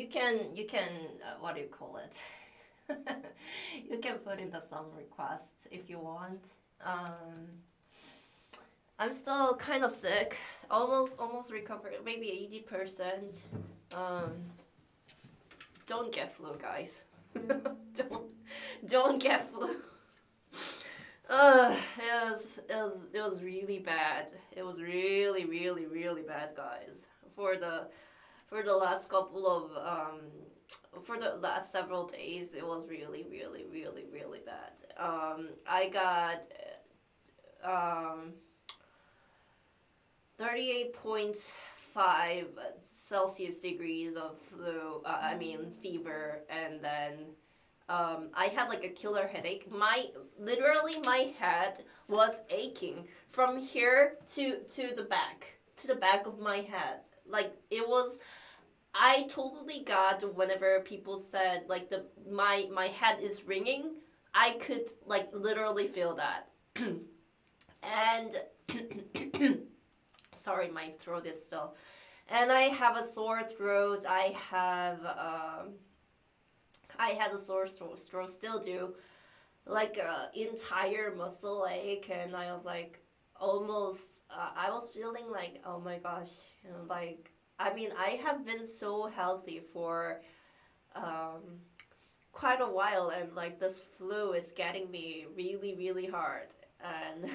you can what do you call it? You can put in the song request if you want. Um, I'm still kind of sick, almost recovered, maybe 80%. Um, don't get flu, guys. don't don't get flu. It was really bad. It was really bad, guys. For the for the last couple of for the last several days, it was really bad. I got um 38.5 Celsius degrees of flu. I mean fever, and then I had like a killer headache. My head was aching from here to the back of my head. Like it was. I totally got whenever people said like my head is ringing. I could like literally feel that. And sorry, my throat is still. And I have a sore throat. I had a sore throat, still do, like a entire muscle ache, and I was like, almost. I was feeling like, oh my gosh, and like, I mean, I have been so healthy for um, quite a while, and like this flu is getting me really hard, and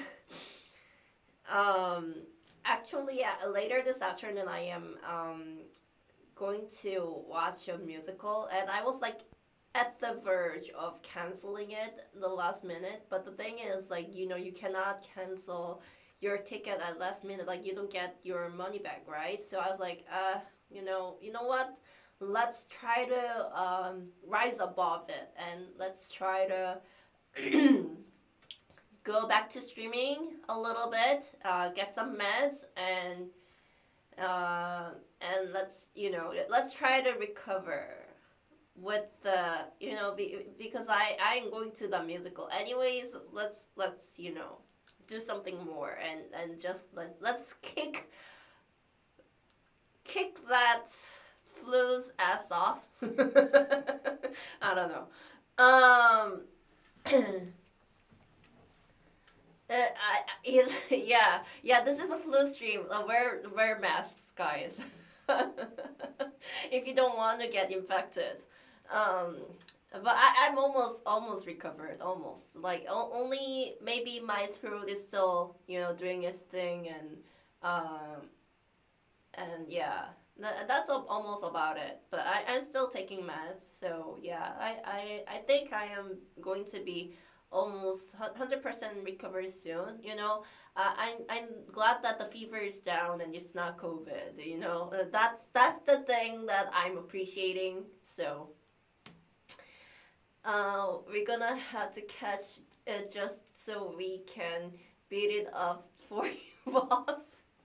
um, actually, later this afternoon, I am going to watch a musical, and I was like at the verge of canceling it the last minute. But the thing is, like, you cannot cancel your ticket at last minute. Like, you don't get your money back, right? So I was like, you know what? Let's try to rise above it, and let's try to go back to streaming a little bit, get some meds, uh, and let's try to recover with the because I am going to the musical anyways. Let's do something more, and just let's kick that flu's ass off. I don't know. Yeah. This is a flu stream. Wear masks, guys. If you don't want to get infected. Um, but I'm almost recovered, almost. Like only maybe my throat is still doing its thing, and yeah, that's almost about it. But I'm still taking meds, so yeah, I think I am going to be almost 100% recovered soon. I'm glad that the fever is down and it's not COVID. That's the thing that I'm appreciating. So we're gonna have to catch it just so we can beat it up for you, boss.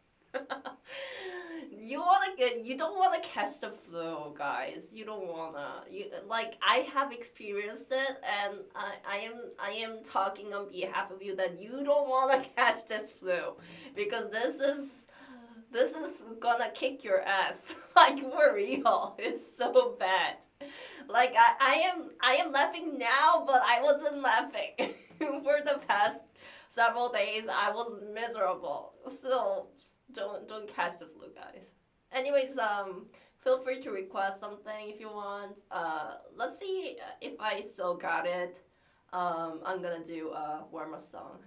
You don't wanna catch the flu, guys. You don't wanna. Like I have experienced it, and I am talking on behalf of you that you don't wanna catch this flu, because this is gonna kick your ass. Like for real, it's so bad. Like I am laughing now, but I wasn't laughing for the past several days. I was miserable. So don't catch the flu, guys. Anyways, feel free to request something if you want. Let's see if I still got it. I'm gonna do a warm up song.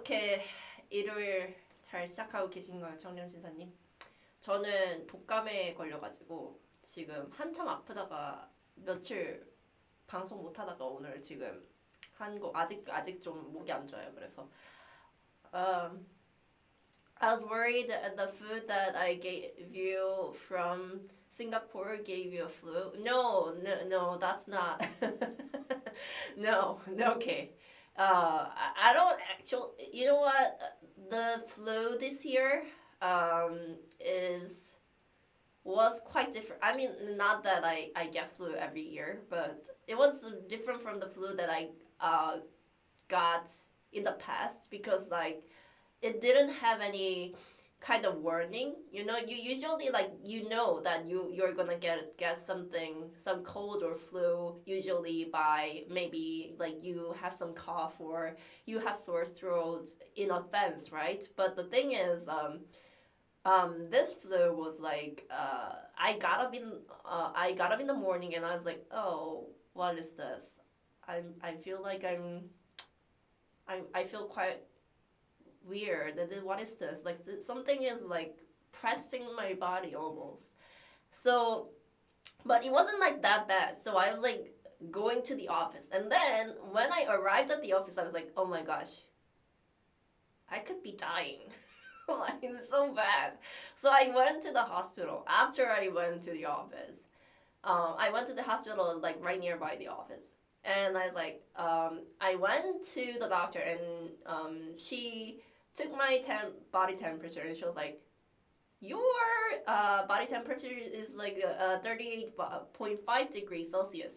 어떻게 일요일 잘 시작하고 계신가요, 청년신사님? 저는 독감에 걸려가지고 지금 한참 아프다가 며칠 방송 못하다가 오늘 지금 한 거 아직 좀 목이 안 좋아요. 그래서 um, I was worried that the food that I gave you from Singapore gave you a flu. No, no, no, that's not. No, no, okay. I don't actually. You know what? The flu this year is was quite different. I mean, not that I get flu every year, but it was different from the flu that I got in the past because like it didn't have any kind of warning. You know, you usually like you know that you're gonna get something, some cold or flu usually by maybe like you have some cough or you have sore throat in advance, right? But the thing is this flu was like I got up in the morning and I was like, oh, what is this? I feel like I feel quite weird. And then what is this? Like something is like pressing my body almost. So, but it wasn't like that bad. So I was like going to the office, and then when I arrived at the office, I was like, oh my gosh, I could be dying. Like it's so bad. So I went to the hospital after I went to the office. I went to the hospital like right nearby the office, and I was like, I went to the doctor, and she took my body temperature, and she was like, your body temperature is like 38.5 degrees Celsius.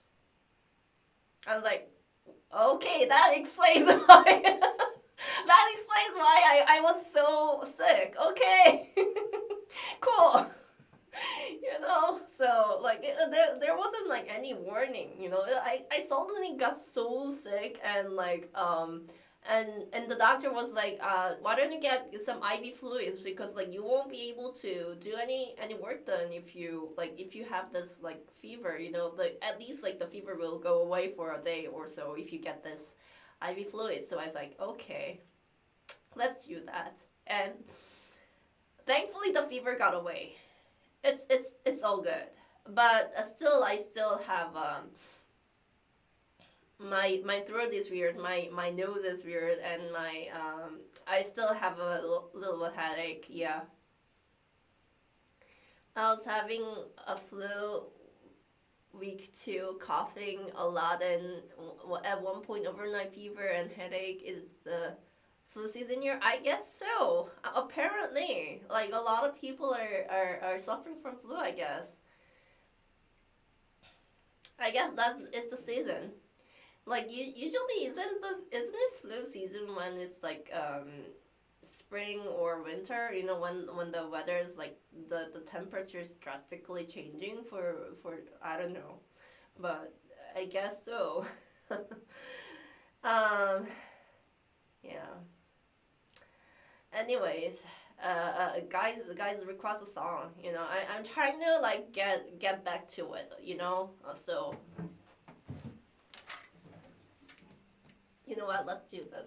I was like, okay, that explains why. That explains why I was so sick. Okay, cool. You know, so like there wasn't like any warning. You know, I suddenly got so sick and like and the doctor was like, why don't you get some IV fluids because like you won't be able to do any work done if you have this like fever. You know, like at least like the fever will go away for a day or so if you get this IV fluid. So I was like, okay, let's do that. And thankfully the fever got away. It's all good, but I still have my throat is weird, my nose is weird, and my I still have a little bit headache. Yeah, I was having a flu week 2, coughing a lot, and at one point overnight fever and headache. Is the flu season here? I guess so. Apparently, like a lot of people are suffering from flu. I guess that it's the season. Like usually isn't it flu season when it's like spring or winter? You know, when the weather is like the temperature is drastically changing for I don't know, but I guess so. um, yeah. Anyways, guys request a song. You know, I'm trying to like get back to it. You know, so you know what? Let's do this.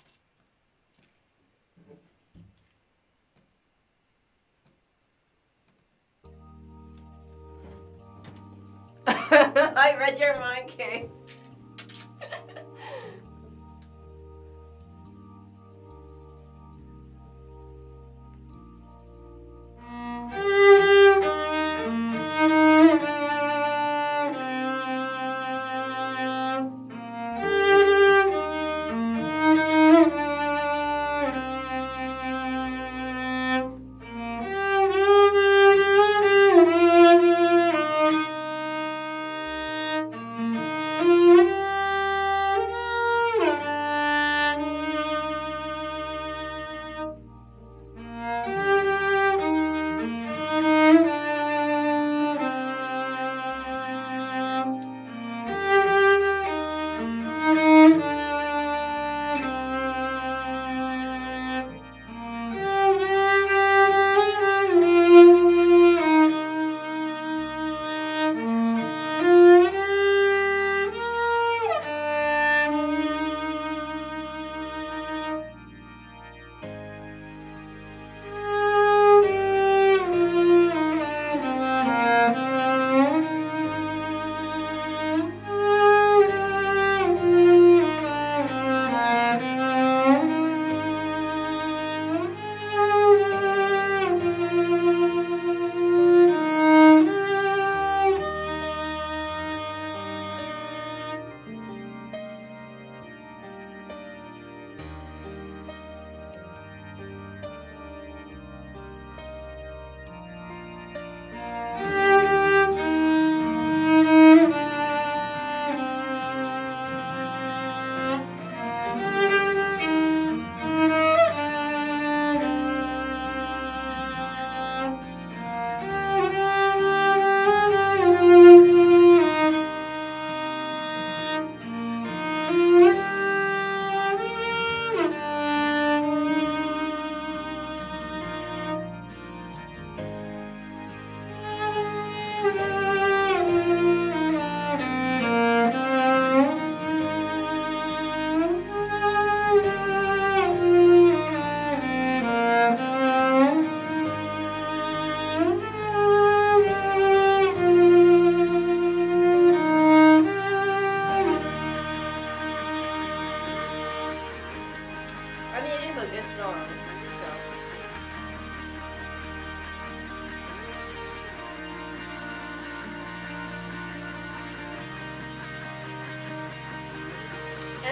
I read your mind, Kay.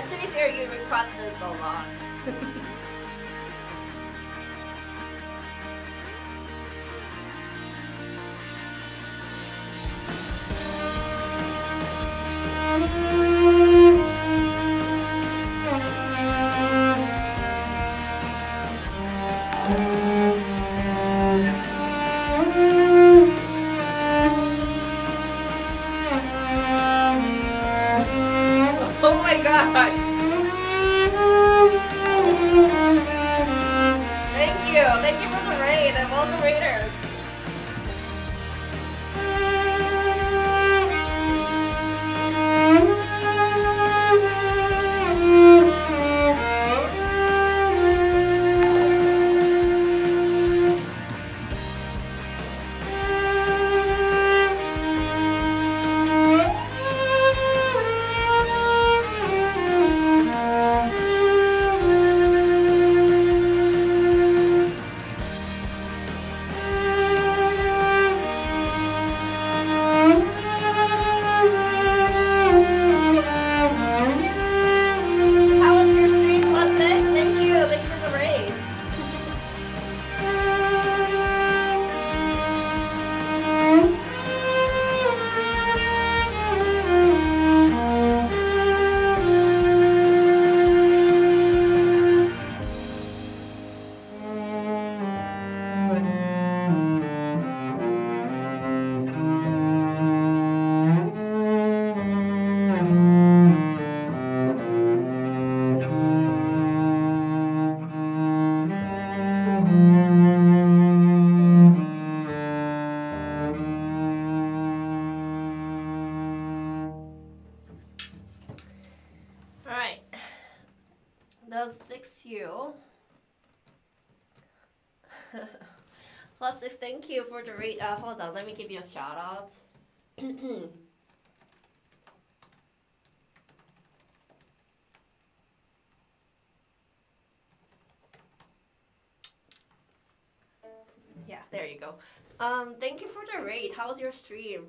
to be fair, you request this a lot. Oh my gosh! Thank you for the raid and all the raiders. How was your stream last night? Thank you for the raid. Alright. Does fix you. Plus six, thank you for the raid. Hold on, let me give you a shout out. Yeah, there you go. Thank you for the raid. How was your stream?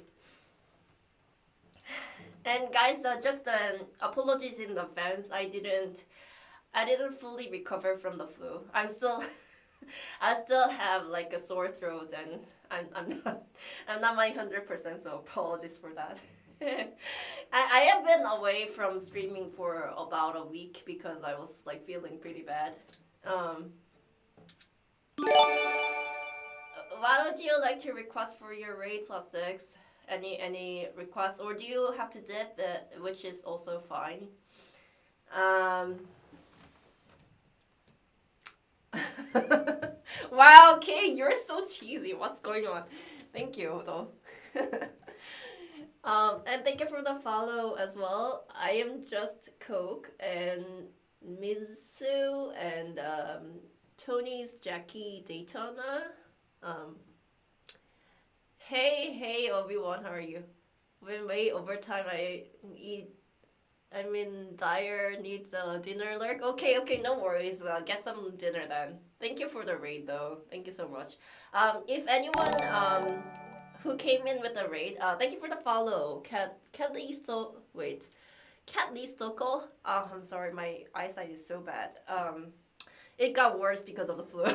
And guys, just apologies in advance. I didn't fully recover from the flu. I'm still, I still have like a sore throat, and I'm not my 100%. So apologies for that. I have been away from streaming for about a week because I was like feeling pretty bad. Why would you like to request for your raid plus six? Any requests, or do you have to dip it, which is also fine. Wow, okay, you're so cheesy. What's going on? Thank you though. And thank you for the follow as well. I am just Coke and Mizu and Tony's Jackie Daytona. Hey, Obi-Wan, how are you? Been way overtime. I'm in dire need dinner alert. Okay, no worries. Get some dinner then. Thank you for the raid though. Thank you so much. If anyone who came in with the raid, thank you for the follow. Cat Lee Stokol. Oh, I'm sorry, my eyesight is so bad. It got worse because of the flu.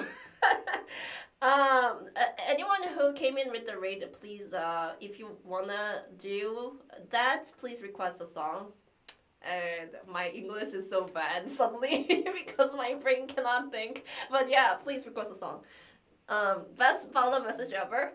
Anyone who came in with the raid, please, if you wanna do that, please request a song. And my English is so bad suddenly because my brain cannot think. But yeah, please request a song. Best follow message ever.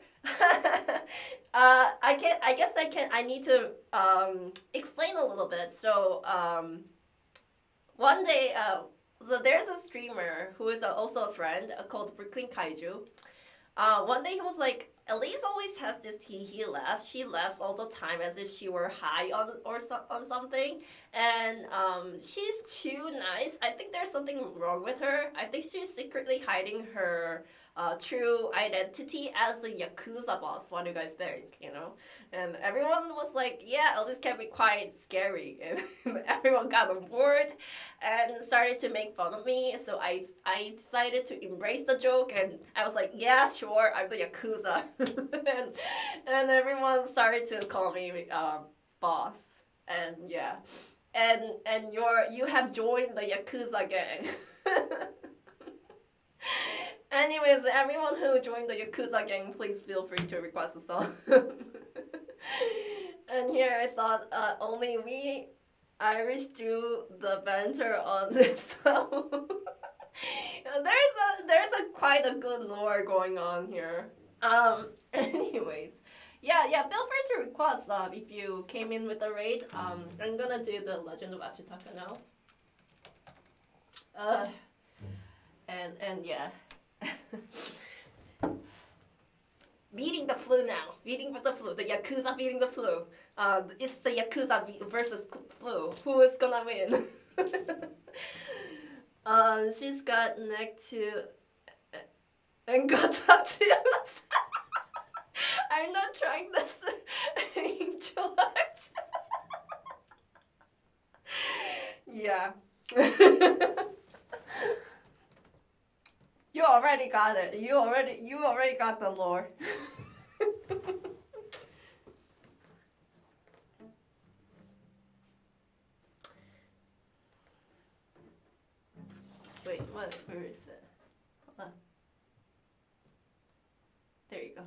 I need to explain a little bit. So one day, so there's a streamer who is also a friend called Brooklyn Kaiju. One day he was like, Elise always has this he laughs. She laughs all the time as if she were high on something. And she's too nice. I think there's something wrong with her. I think she's secretly hiding her true identity as a Yakuza boss. What do you guys think, you know? And everyone was like, yeah, Elise can be quite scary. And everyone got on board and started to make fun of me. So I decided to embrace the joke, and I was like, yeah, sure, I'm the Yakuza. and everyone started to call me boss. And yeah. and you have joined the Yakuza gang. Anyways, everyone who joined the Yakuza gang, please feel free to request a song. And here I thought only we Irish do the banter on this song. there's a quite a good lore going on here. Anyways, yeah. Feel free to request if you came in with a raid. I'm gonna do the Legend of Ashitaka now. And yeah. Beating the flu now. Beating with the flu. The Yakuza beating the flu. It's the Yakuza versus flu. Who is gonna win? She's got neck to and got tattoos. I'm not trying this angel art. Yeah. You already got it. You already got the lore. Wait, what? Where is it? Hold on. There you go.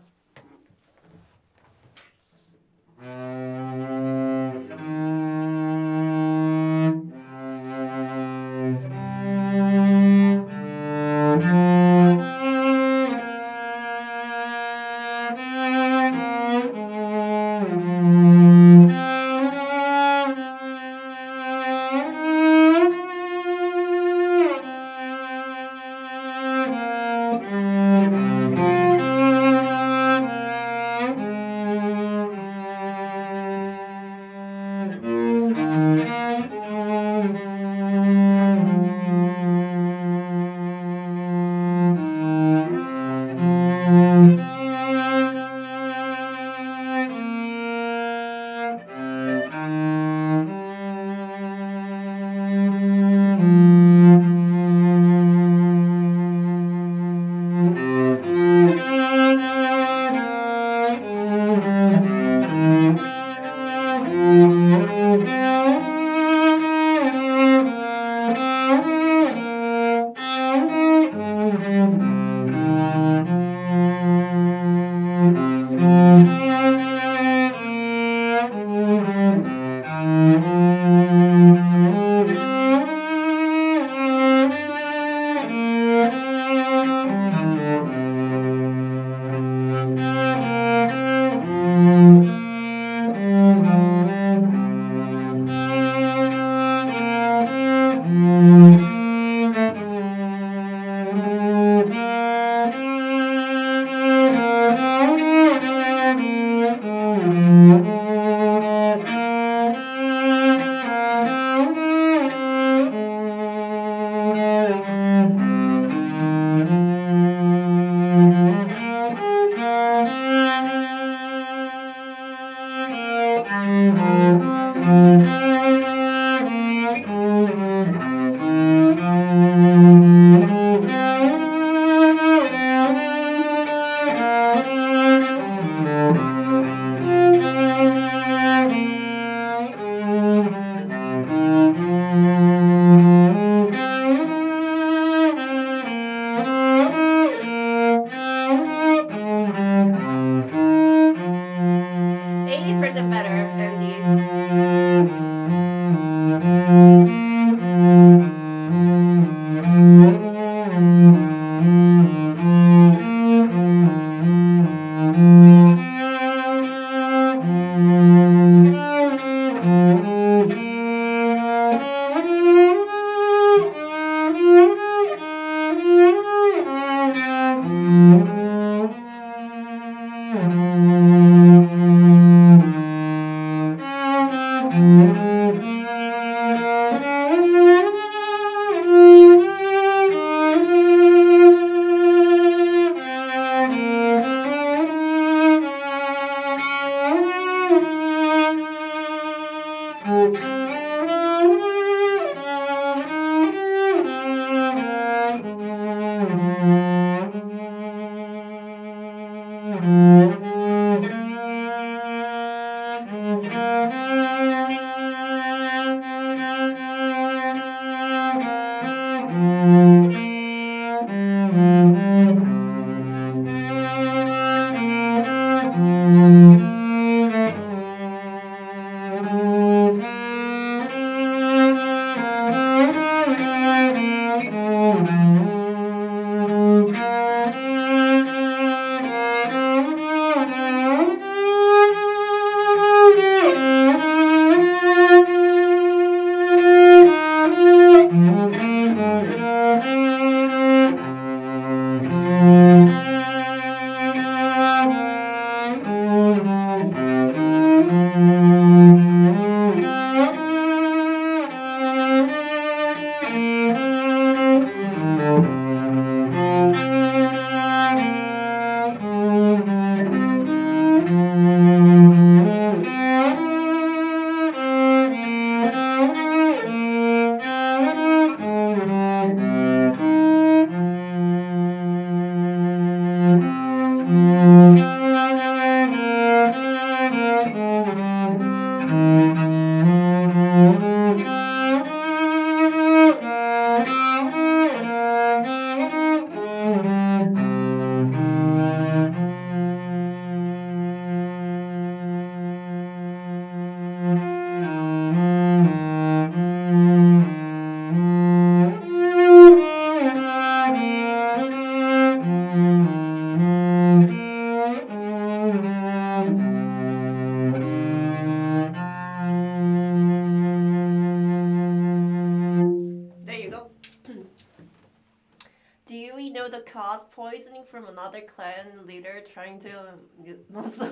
the cause poisoning from another clan leader trying to Muslim.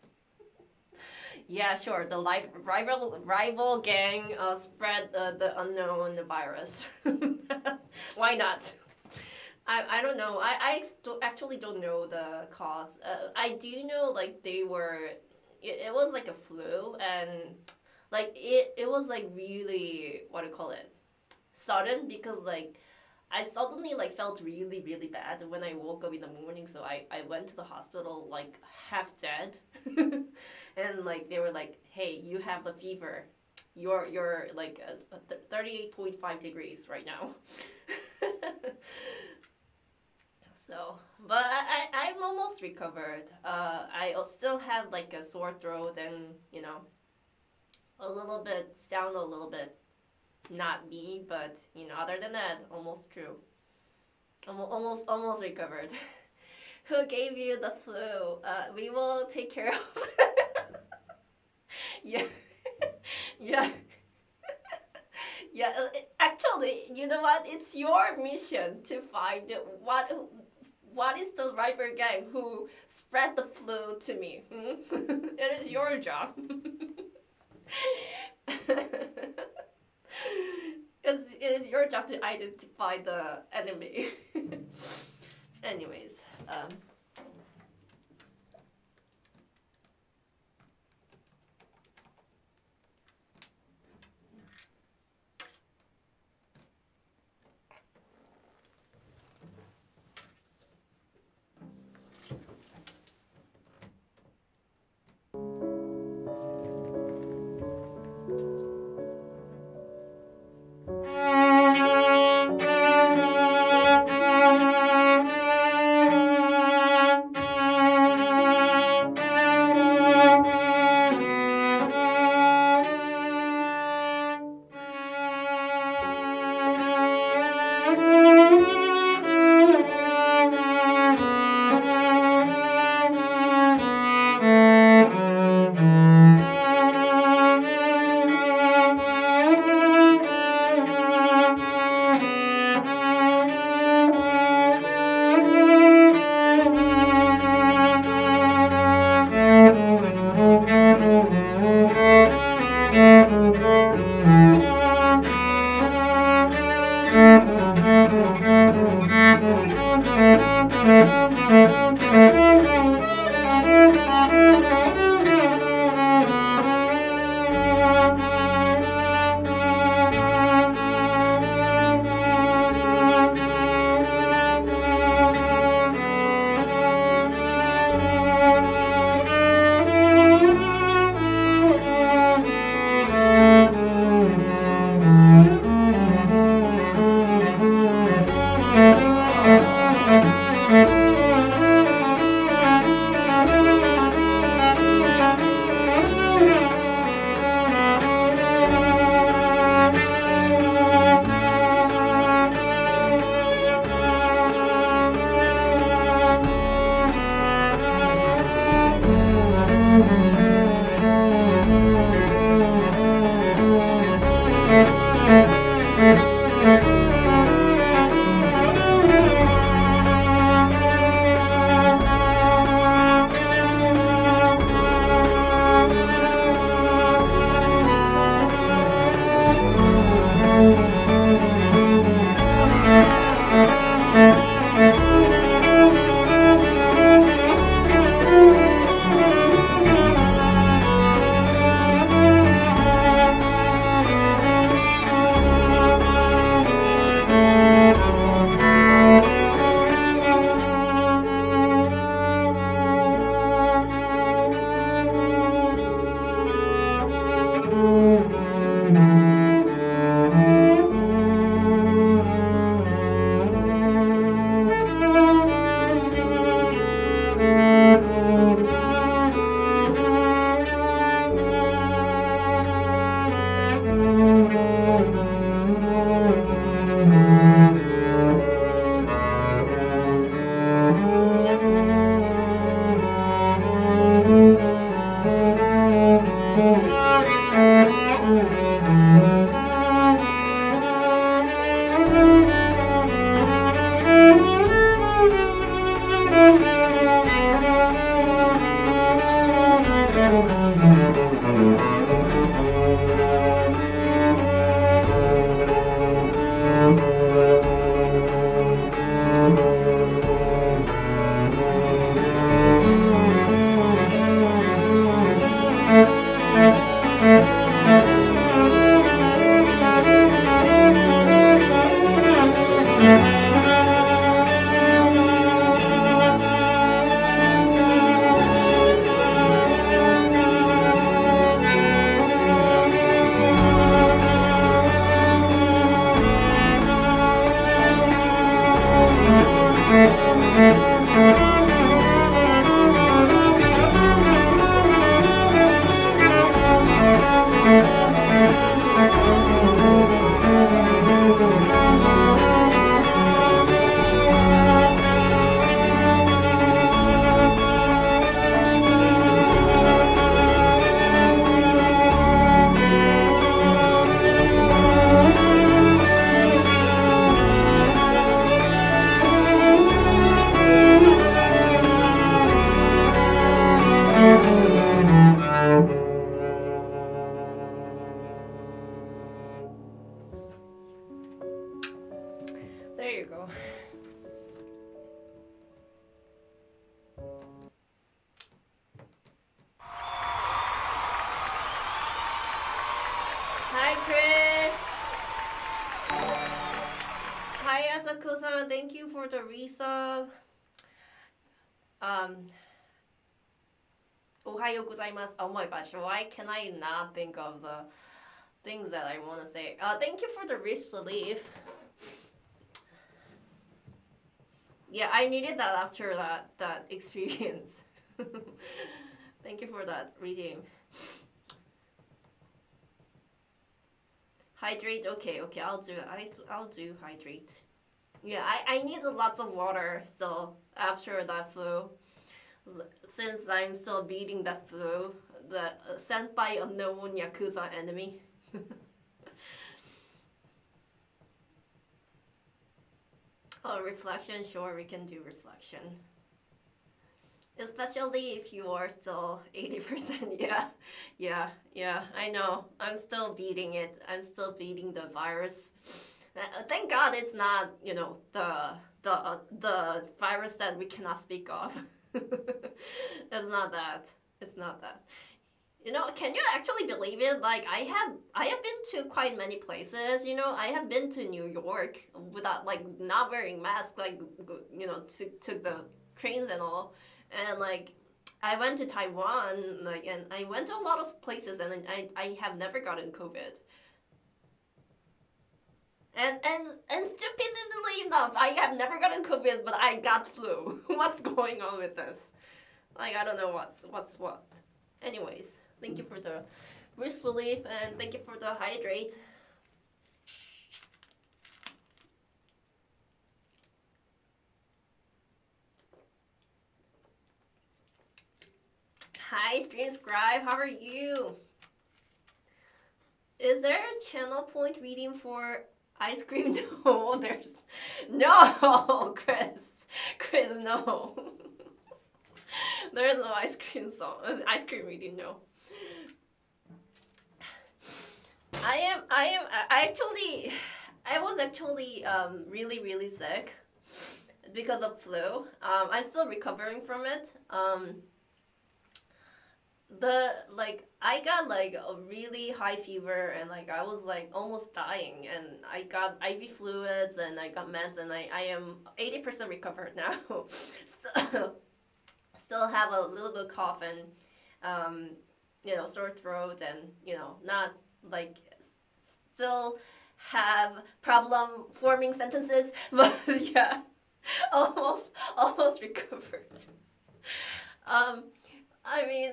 Yeah, sure. The rival gang spread the unknown virus. Why not? I don't know. Actually don't know the cause. I do know like they were. It was like a flu and like it was like really what do you call it, sudden because like I suddenly like felt really really bad when I woke up in the morning. So I went to the hospital like half dead, and like they were like, hey, you have the fever. You're like 38.5 degrees right now. So, but I'm almost recovered. I still have like a sore throat and a little bit sound a little bit not me, but other than that, almost true. Almost recovered. Who gave you the flu? We will take care of. Yeah, yeah, yeah. Actually, you know what? It's your mission to find what is the rival gang who spread the flu to me. Hmm? It is your job. It is your job to identify the enemy. Anyways, you go. Hi, Chris. Hi, Asako-san. Thank you for the resub. Ohayo gozaimasu. Oh my gosh, why can I not think of the things that I want to say? Thank you for the wrist relief. Yeah, I needed that after that experience. Thank you for that reading. Hydrate. Okay, I'll do hydrate. Yeah, I need lots of water still after that flu. Since I'm still beating that flu, the sent by unknown Yakuza enemy. Oh, reflection, sure, we can do reflection. Especially if you are still 80%, yeah, I know. I'm still beating it. I'm still beating the virus. Thank God it's not, the virus that we cannot speak of. It's not that. It's not that. Can you actually believe it? Like I have been to quite many places. I have been to New York without like not wearing masks. Like took the trains and all, and like I went to Taiwan. Like and I went to a lot of places, and I have never gotten COVID. And stupidly enough, I have never gotten COVID, but I got flu. What's going on with this? Like I don't know what's what. Anyways, thank you for the wrist relief and thank you for the hydrate. Hi, Stream Scribe, how are you? Is there a channel point reading for ice cream? No, there's no, Chris, no. There's no ice cream reading, no. I was actually really sick because of flu. I'm still recovering from it. I got like a really high fever and like I was like almost dying and I got IV fluids and I got meds and I am 80% recovered now. Still have a little bit of cough and sore throat and not like still have problem forming sentences, but yeah, almost recovered. I mean,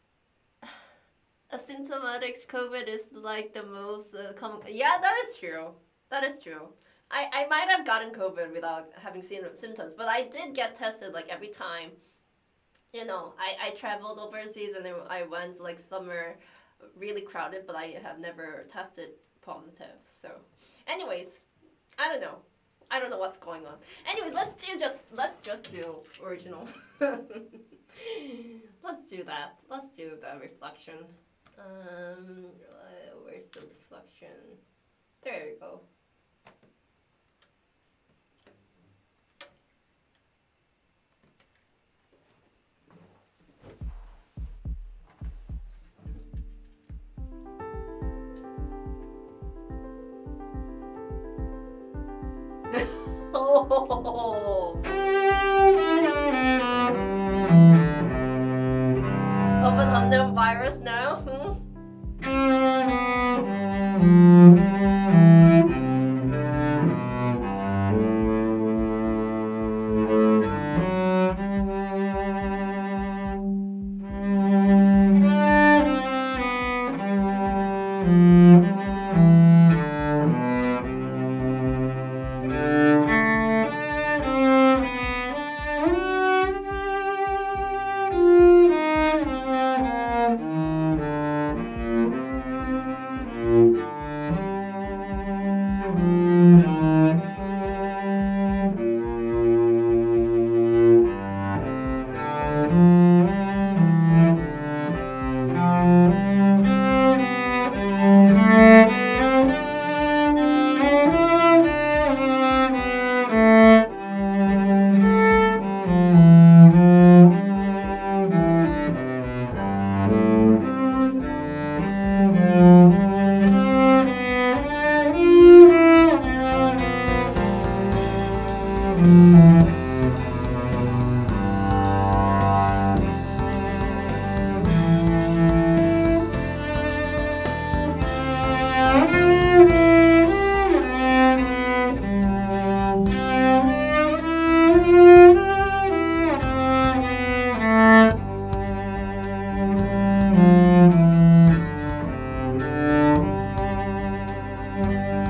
asymptomatic COVID is like the most common. Yeah, that is true. That is true. I might have gotten COVID without having seen symptoms, but I did get tested like every time. I traveled overseas and I went like somewhere really crowded, but I have never tested positive. So, anyways, I don't know. I don't know what's going on. Anyways, let's just do original. Let's do that. Let's do the reflection. Where's the reflection? There you go. Oh. Of an unknown virus now?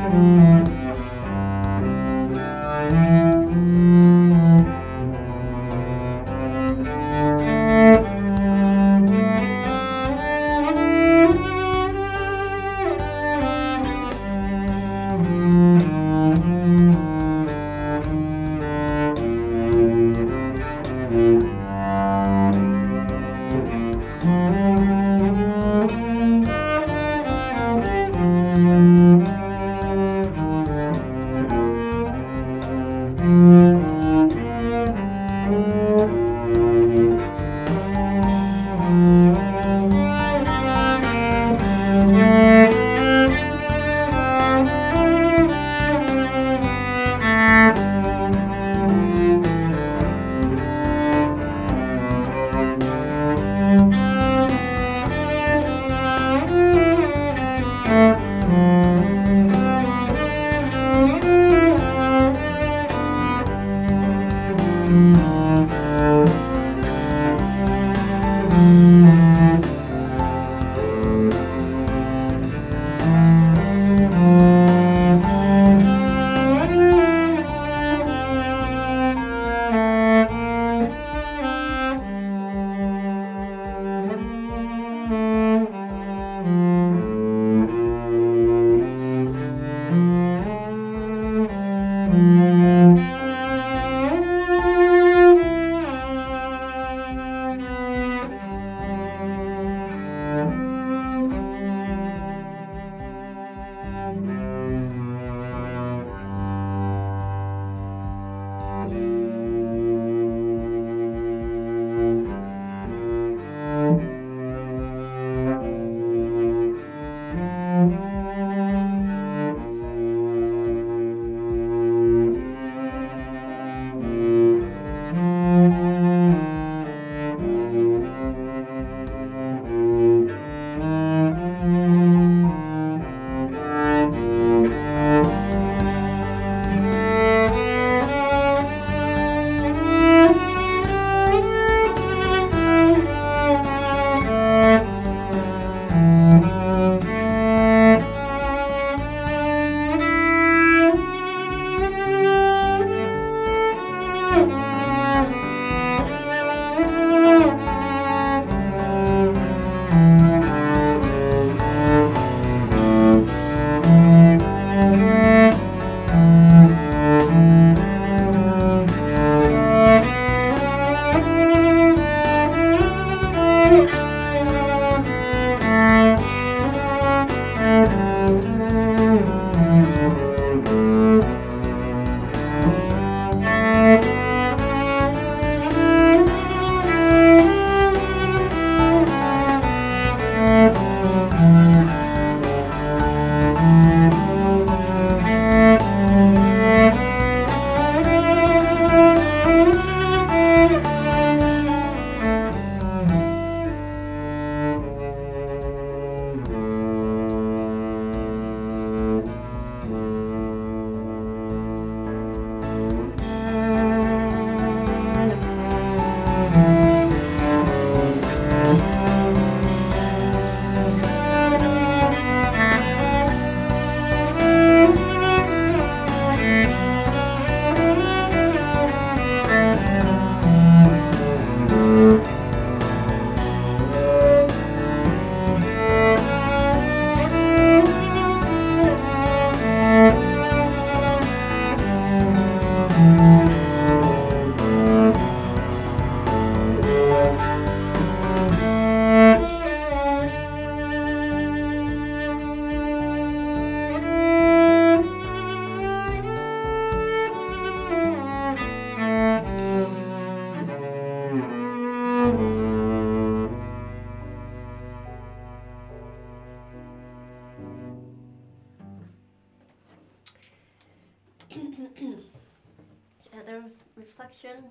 Other reflection.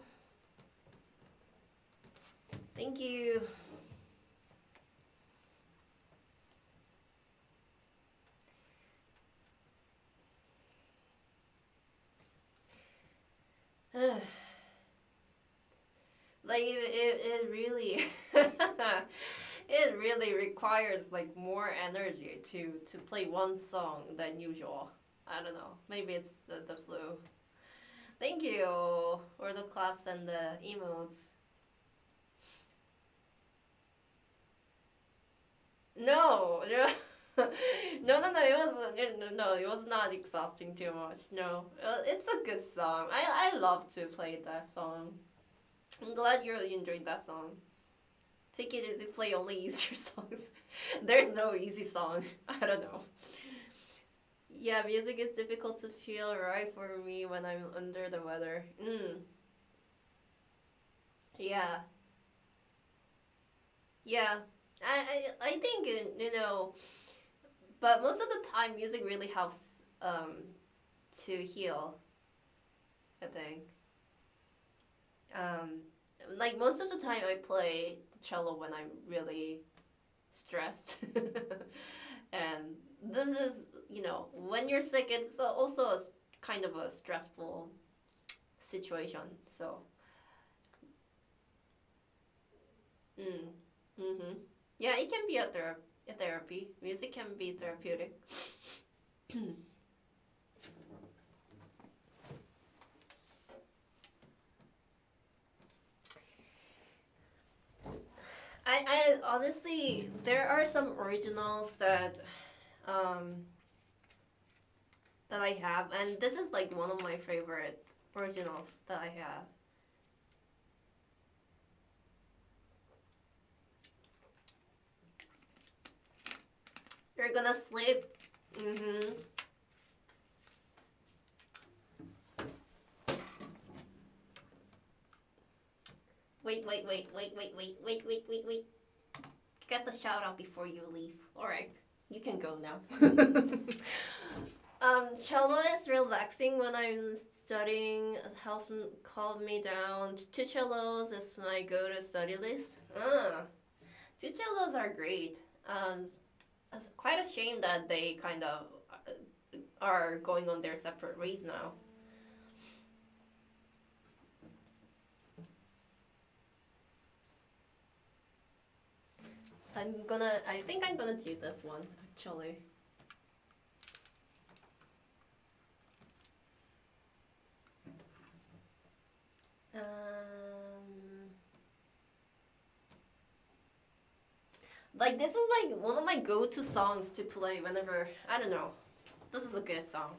Thank you. Like it really it really requires like more energy to play one song than usual. I don't know. Maybe it's the flu. Thank you for the claps and the emotes. No, no. No, no, no, it was no, it was not exhausting too much. No, it's a good song. I love to play that song. I'm glad you really enjoyed that song. Take it easy, play only easier songs. There's no easy song. I don't know. Yeah, music is difficult to feel right for me when I'm under the weather. Yeah, yeah. I think but most of the time, music really helps um to heal. I think. Um, like most of the time, I play the cello when I'm really stressed, and this is when you're sick, it's also kind of a stressful situation. So, mm, mm-hmm. Yeah, it can be a therapy. Music can be therapeutic. I honestly, there are some originals um that I have, and this is like one of my favorite originals that I have. You're gonna sleep. Mm-hmm. Wait, wait, wait, wait, wait, wait, wait, wait, wait, wait. Get the shout out before you leave. Alright, you can go now. Cello is relaxing when I'm studying. It helps calm me down. Two cellos is when I go to study list. Two cellos are great. It's quite a shame that they kind of are going on their separate ways now. I think I'm gonna do this one actually. Um, like this is like one of my go-to songs to play whenever I don't know. This is a good song.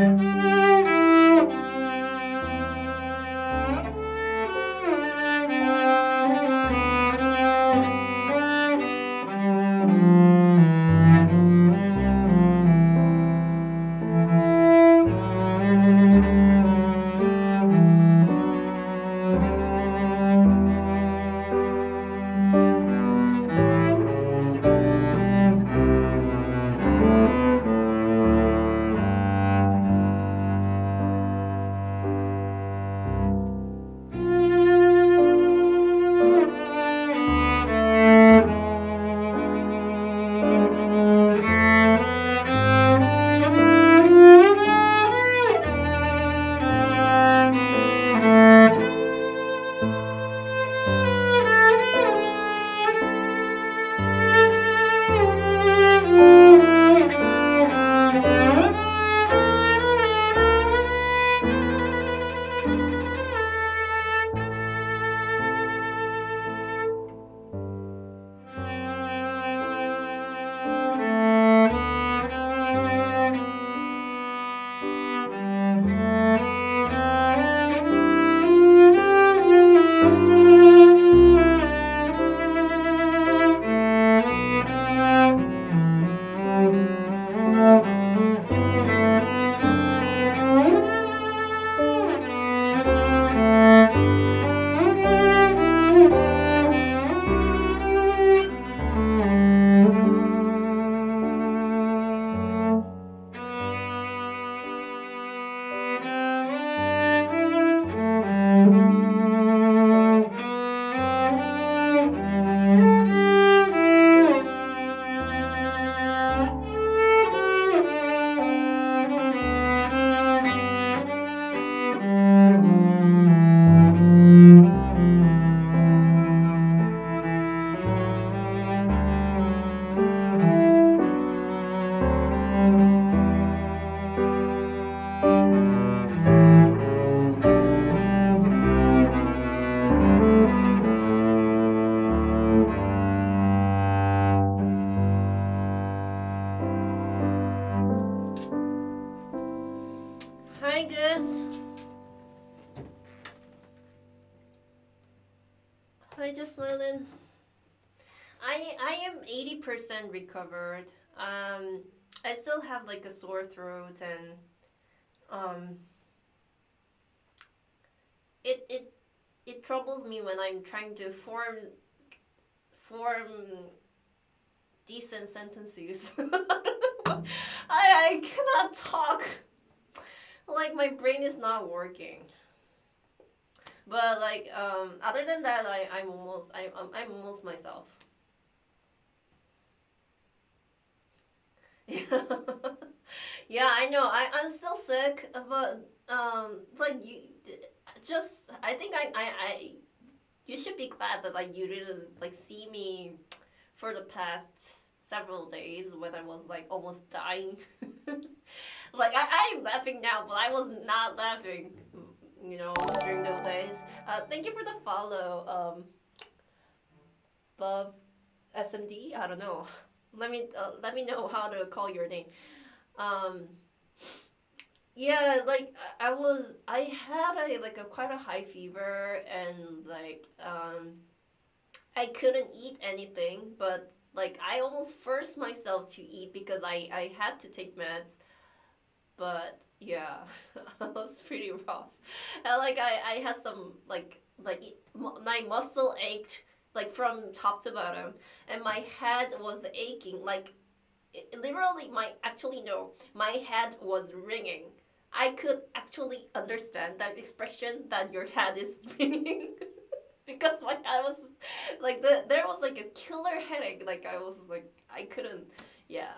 Hi, Gus. Hi, Jasmine. I am 80% recovered. I still have like a sore throat and um it it troubles me when I'm trying to form decent sentences. I cannot talk. Like my brain is not working. But like other than that, I'm almost myself. Yeah. Yeah, I know. I'm still sick, but like you, just I think I you should be glad that like you didn't like see me for the past several days when I was like almost dying. Like I'm laughing now, but I was not laughing, during those days. Thank you for the follow, Bob SMD. I don't know. Let me know how to call your name. Um, yeah, like I had a quite a high fever and like I couldn't eat anything, but like I almost forced myself to eat because I had to take meds. But yeah, it was pretty rough. And like I had some my muscle ached like from top to bottom, and my head was aching. Like literally, my head was ringing. I could actually understand that expression that your head is ringing. Because my head was like there was like a killer headache. Like I was like I couldn't. Yeah.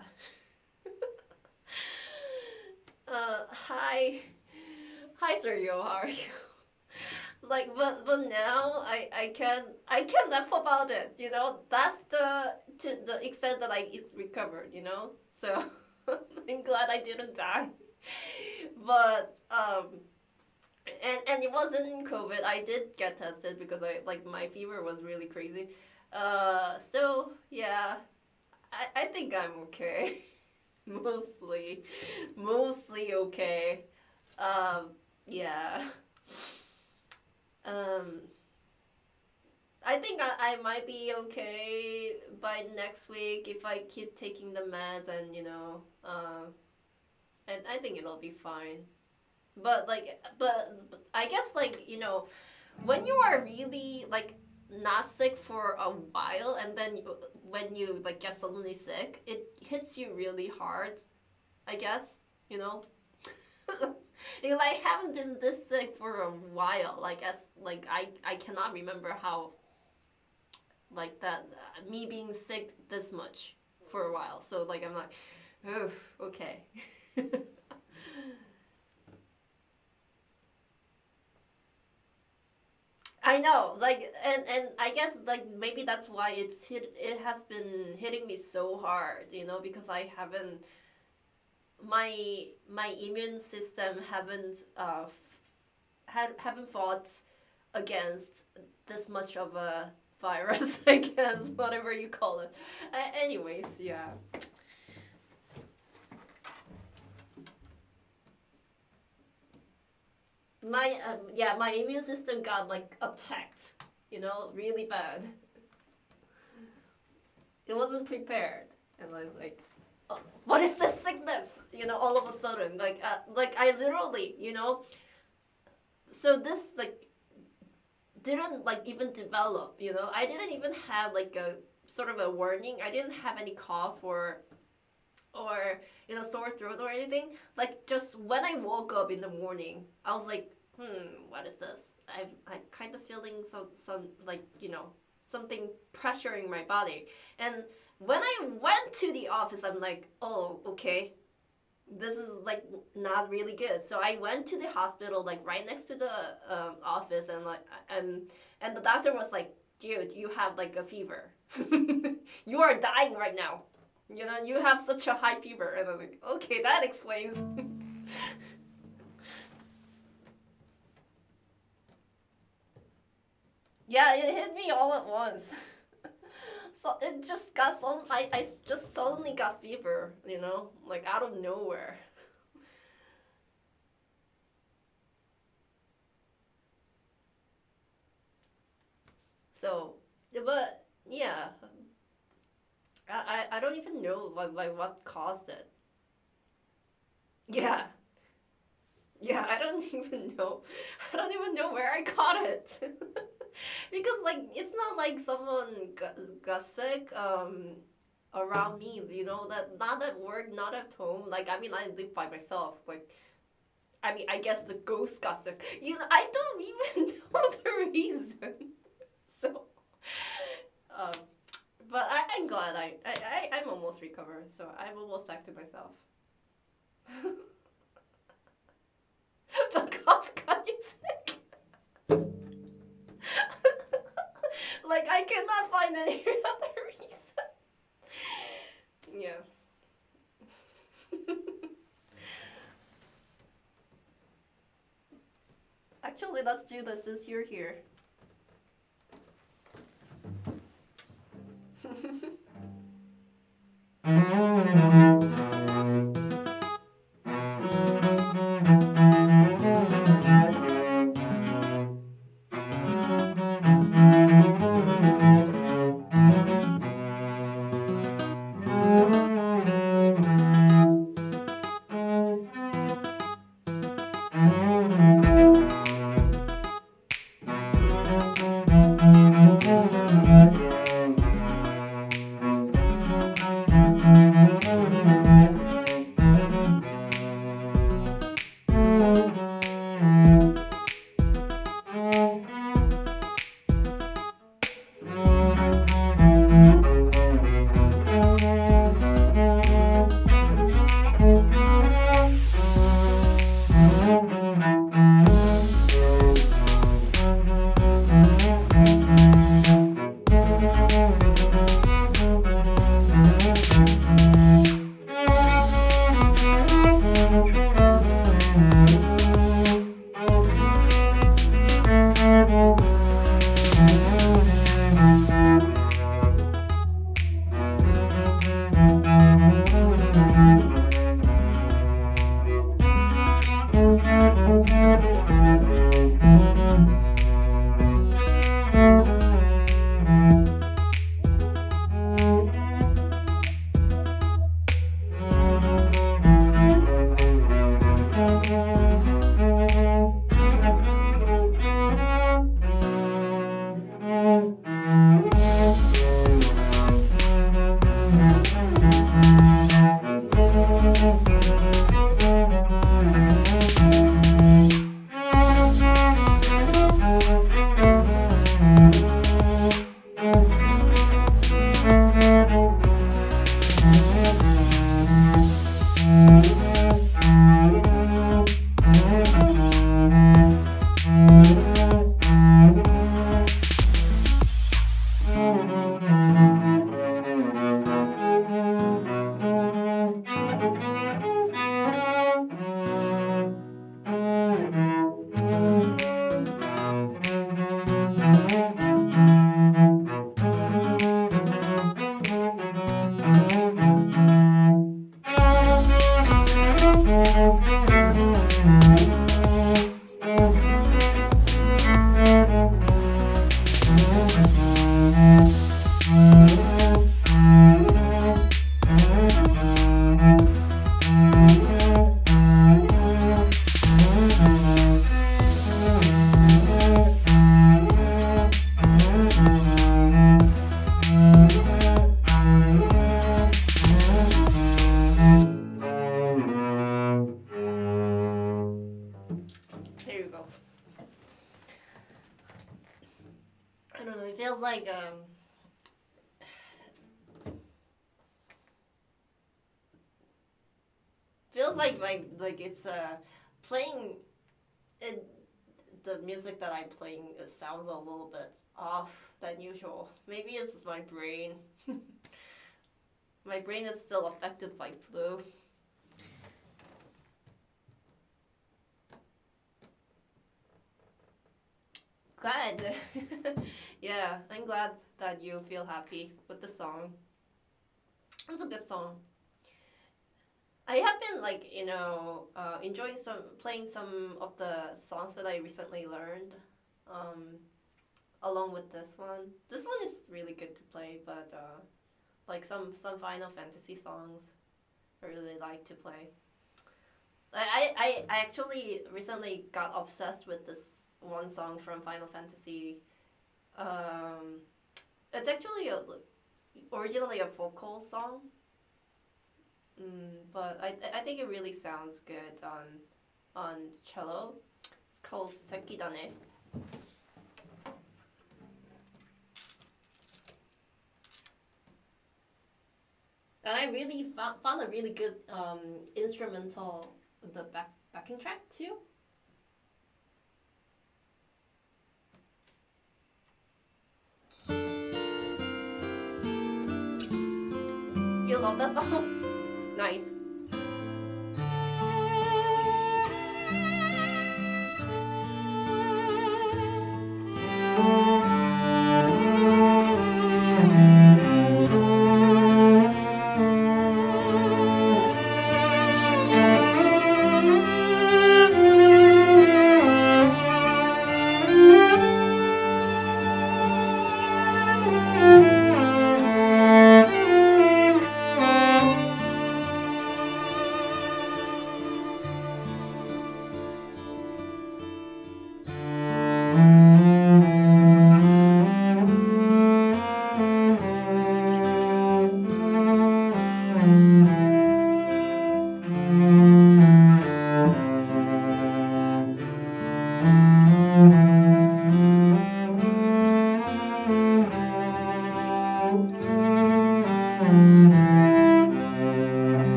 Hi, hi, Sergio. How are you? Like, but now I can laugh about it. That's to the extent that it's recovered. So I'm glad I didn't die. But and it wasn't COVID. I did get tested because my fever was really crazy. So yeah, I think I'm okay. Mostly, mostly okay. Um, yeah. Um, I think I might be okay by next week if I keep taking the meds and and I think it'll be fine. But I guess like when you are really like not sick for a while and then when you like get suddenly sick, it hits you really hard. I guess you know. Because I haven't been this sick for a while. Like as like I cannot remember how like that me being sick this much for a while. So like I'm like, oh okay. I know, like, and I guess like maybe that's why it has been hitting me so hard, because I haven't my immune system haven't fought against this much of a virus, I guess, whatever you call it. Anyways, yeah. My immune system got like attacked, really bad. It wasn't prepared, and I was like, oh, what is this sickness? All of a sudden, like I literally, so this like didn't like even develop. I didn't even have like a sort of a warning. I didn't have any cough or sore throat or anything. Like just when I woke up in the morning, I was like, what is this? I'm kind of feeling some like something pressuring my body. And when I went to the office, I'm like, oh, okay, this is like not really good. So I went to the hospital, like right next to the office, and and the doctor was like, dude, you have like a fever. You are dying right now. You have such a high fever. And I'm like, okay, that explains. Yeah, it hit me all at once. So it just got I just suddenly got fever, like out of nowhere. So, but yeah, I don't even know like what caused it. Yeah, yeah, I don't even know. I don't even know where I got it. Because like it's not like someone got sick around me, that not at work, not at home. Like I mean, I live by myself. Like I mean, I guess the ghost got sick. I don't even know the reason. So, um, but I'm glad I'm almost recovered. So I'm almost back to myself. The ghost got you sick. Like I cannot find any other reason. Yeah. Actually, let's do this since you're here. feels like like it's playing it. The music that I'm playing, it sounds a little bit off than usual. Maybe it's my brain. My brain is still affected by flu. Glad. Yeah, I'm glad that you feel happy with the song. It's a good song. I have been like enjoying playing some of the songs that I recently learned, um, along with this one. This one is really good to play, but like some Final Fantasy songs I really like to play. I actually recently got obsessed with this one song from Final Fantasy. Um, it's actually originally a vocal song. But I think it really sounds good on cello. It's called Sekidane. And I really found a really good instrumental the backing track too. You love that song? Nice.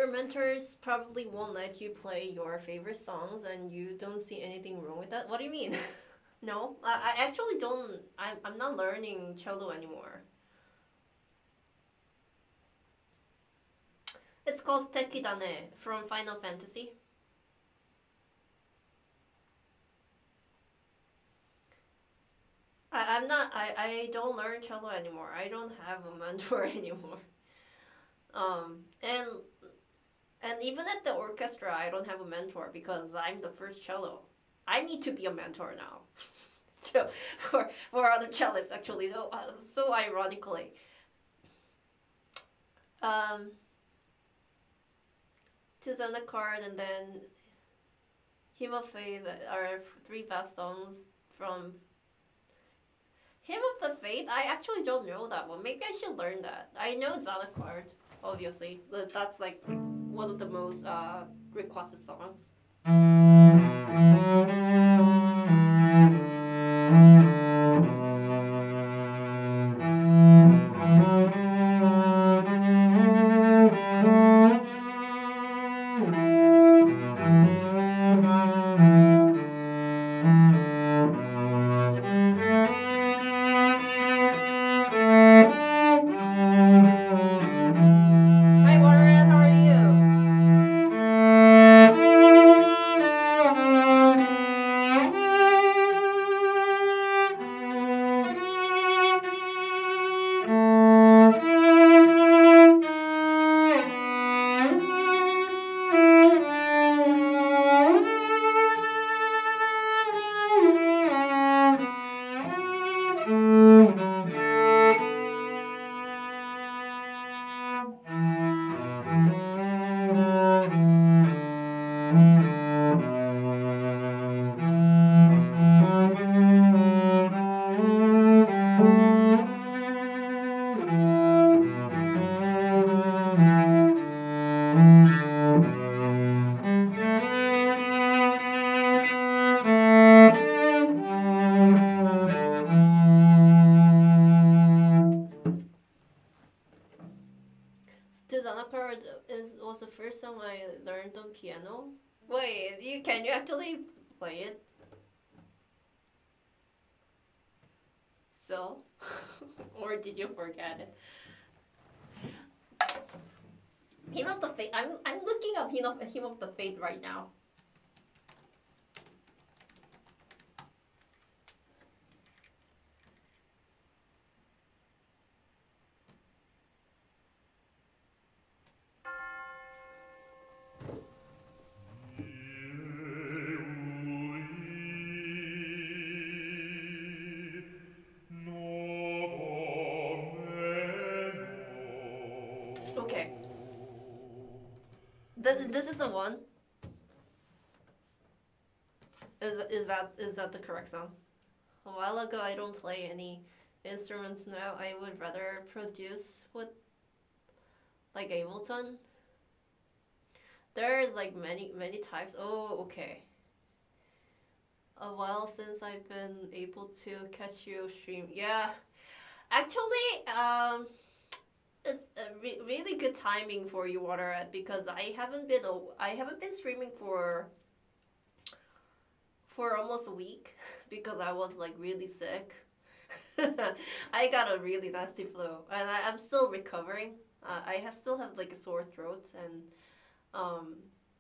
your mentors probably won't let you play your favorite songs, and you don't see anything wrong with that. What do you mean? No, I actually don't. I'm not learning cello anymore. It's called Tekidane from Final Fantasy. I'm not. I don't learn cello anymore. I don't have a mentor anymore. And even at the orchestra, I don't have a mentor because I'm the first cello. I need to be a mentor now. So for other cellists actually. So ironically, um, to Zena Card and then Hymn of Faith are three best songs from Hymn of the Faith. I actually don't know that one. Maybe I should learn that. I know Zana Card, obviously. That's like one of the most requested songs. Hi, Warren, how are you? Susanna Card was the first song I learned on piano. Wait, can you actually play it? So, or did you forget it? Hymn of the Faith. I'm looking up Hymn of the Faith right now. Okay. This is the one. Is that the correct song? A while ago, I don't play any instruments now. I would rather produce with like Ableton. There's like many types. Oh, okay. A while since I've been able to catch you stream. Yeah, actually, it's really good timing for you, Water, because I haven't been streaming for almost a week because I was like really sick. I got a really nasty flu, and I'm still recovering. Still have like a sore throat, and um.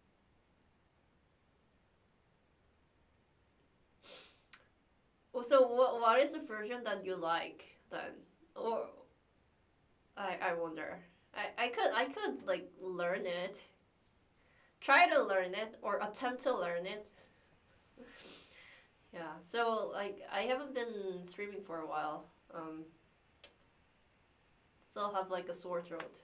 So what is the version that you like then, or I wonder. I could like learn it, try to learn it, or attempt to learn it. Yeah. So like I haven't been streaming for a while. Still have like a sore throat.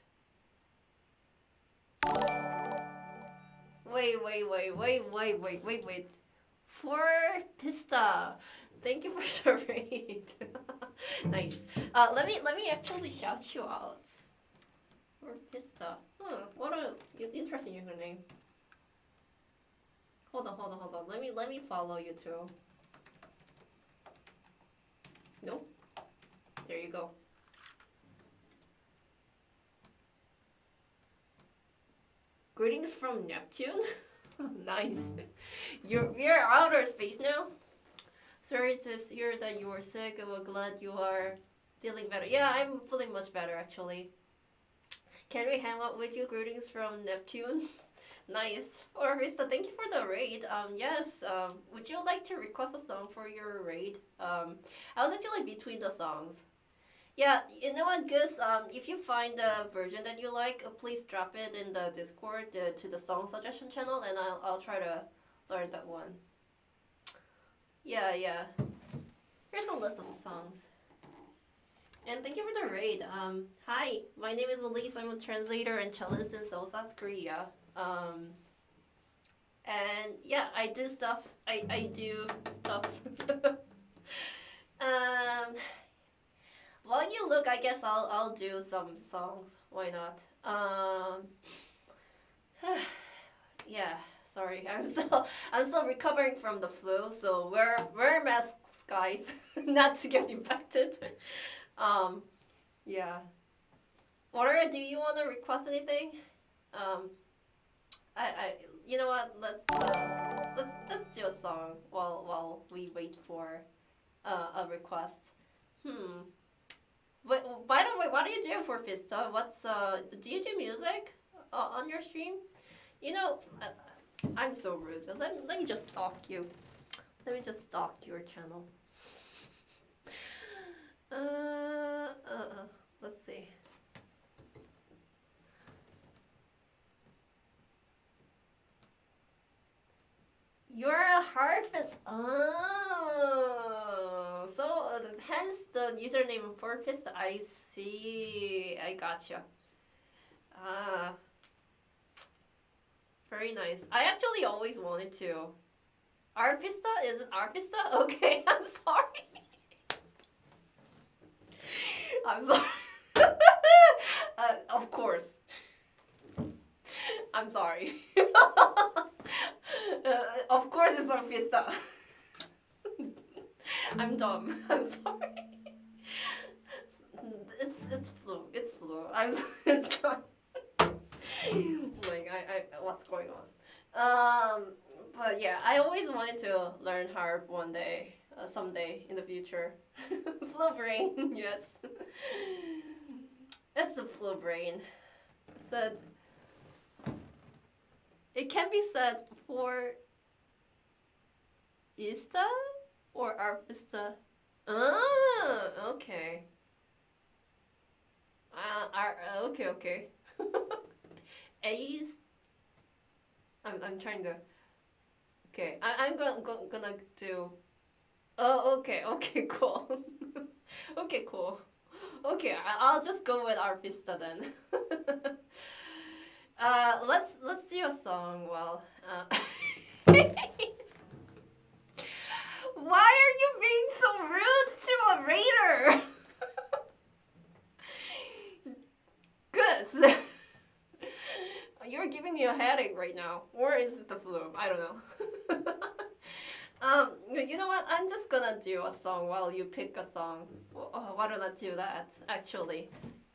Wait. For Pista. Thank you for the raid. Nice. Let me actually shout you out. For Pista. Huh, what a interesting username. Hold on. Let me follow you too. Nope. There you go. greetings from Neptune. Nice. We're outer space now. Sorry to hear that you were sick. I'm glad you are feeling better. Yeah, I'm feeling much better actually. Can we hang out with you? Greetings from Neptune. Nice. Or Vista, thank you for the raid. Yes. Would you like to request a song for your raid? I was actually between the songs. Yeah, you know what, Gus? If you find a version that you like, please drop it in the Discord to the song suggestion channel, and I'll try to learn that one. Yeah, yeah. Here's a list of songs. And thank you for the raid. Hi, my name is Elise. I'm a translator and cellist in Seoul, South Korea. And yeah, I do stuff. I do stuff. um, while you look, I guess I'll do some songs. Why not? Yeah. Sorry, I'm still recovering from the flu, so wear masks, guys, not to get infected. Um, yeah. Or do you want to request anything? Um, you know what? Let's do a song while we wait for a request. Hmm. But by the way, what do you do for Vista? Do you do music on your stream? You know, I'm so rude. Let me just stalk you. Let me just stalk your channel. Let's see. You're a harpist. Oh, so hence the username for Fist. I see. I gotcha. Ah, very nice. I actually always wanted to. Arpista? Is it Arpista? Okay, I'm sorry. I'm sorry. Of course. I'm sorry. Of course it's Arpista. I'm dumb. I'm sorry. It's flu. It's flu. It's not. Like what's going on? But yeah, I always wanted to learn harp one day, someday in the future. Flu brain, yes. It's the flu brain. Said it can be said for Ista or Arpista. Ah, okay. Okay. Ace. I'm trying to. Okay, I'm gonna do. Oh, okay, cool. Okay, cool. Okay, I'll just go with Arpista then. Let's do a song. Well, why are you being so rude to a raider? Good. You're giving me a headache right now, or is it the flu? I don't know. You know what? I'm just gonna do a song while you pick a song. Why don't I do that? Actually.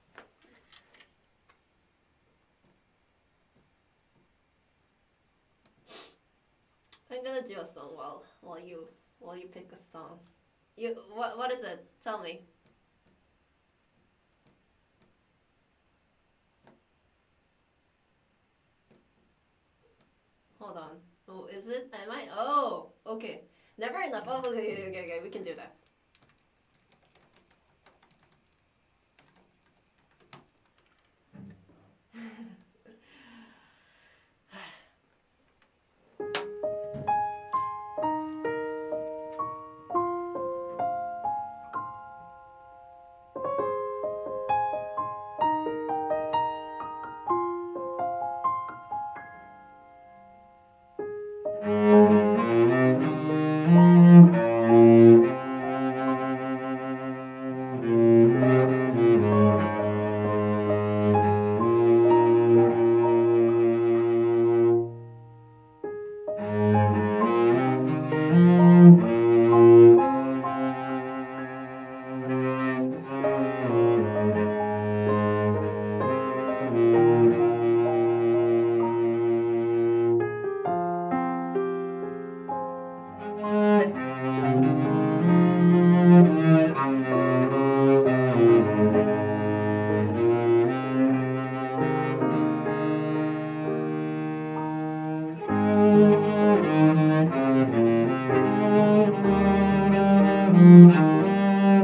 I'm gonna do a song while you pick a song. What is it? Tell me. Hold on. Oh, is it? Am I? Oh, okay. Never enough. Oh, okay. We can do that.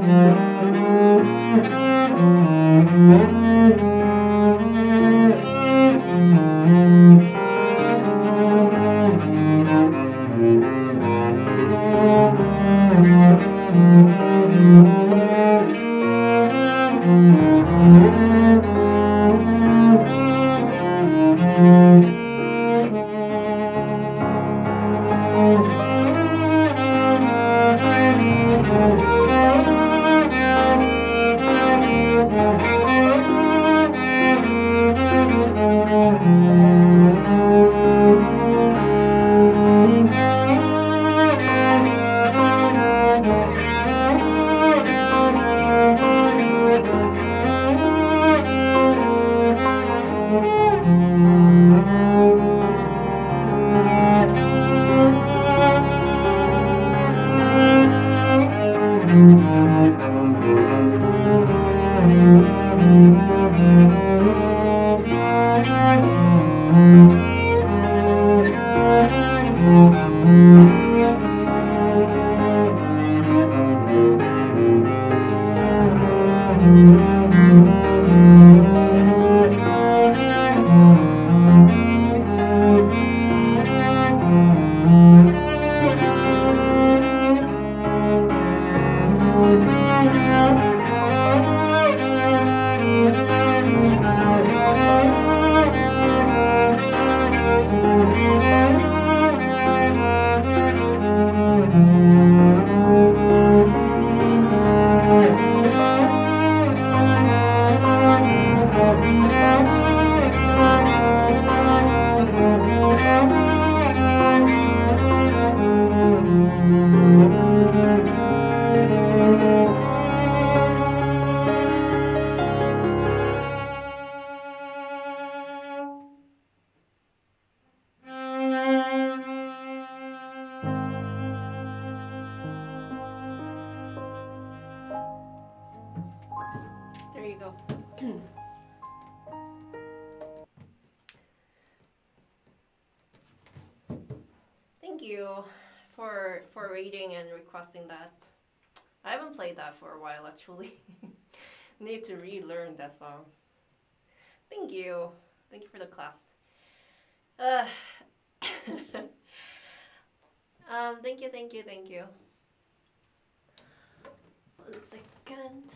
There you go. Thank you for reading and requesting that. I haven't played that for a while actually. Need to relearn that song. Thank you. Thank you for the claps. Uh, thank you, thank you, thank you. 1 second.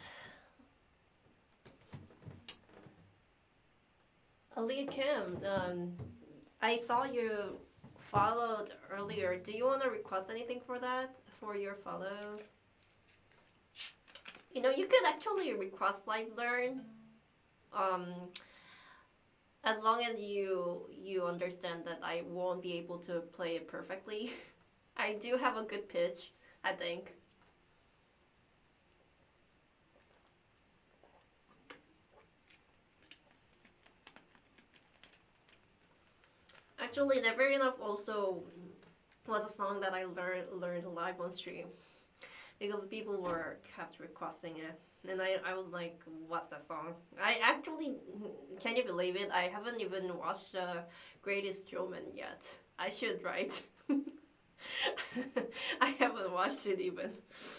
Ali Kim, I saw you followed earlier. Do you want to request anything for that? For your follow? You know, you could actually request live learn. Um, as long as you understand that I won't be able to play it perfectly. I do have a good pitch, I think. Actually, Never Enough also was a song that I learned live on stream because people were kept requesting it. And I was like, what's that song? I actually, can you believe it? I haven't even watched Greatest Showman yet. I should, right? I haven't watched it even.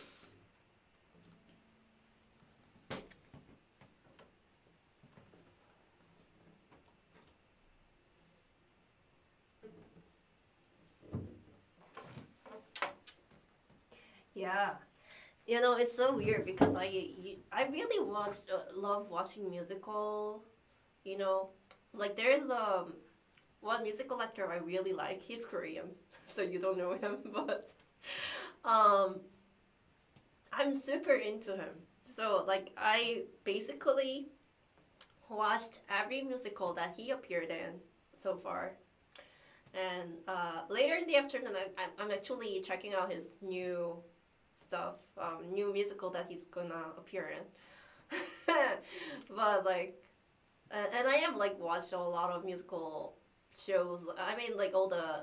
Yeah. You know, it's so weird because I really love watching musicals. You know, like there's one musical actor I really like. He's Korean, so you don't know him, but um, I'm super into him. So like I basically watched every musical that he appeared in so far. And later in the afternoon, I'm actually checking out his new stuff, new musical that he's gonna appear in. But like, and I have like watched a lot of musical shows. I mean, like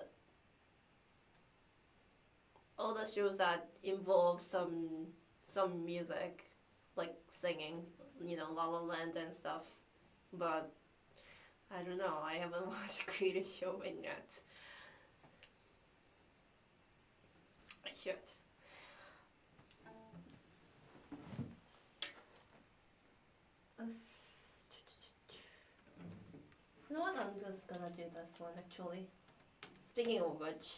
all the shows that involve some music, like singing, you know, La La Land and stuff. But I don't know. I haven't watched Greatest Showman yet. I should. I'm just gonna do this one actually. Speaking of which.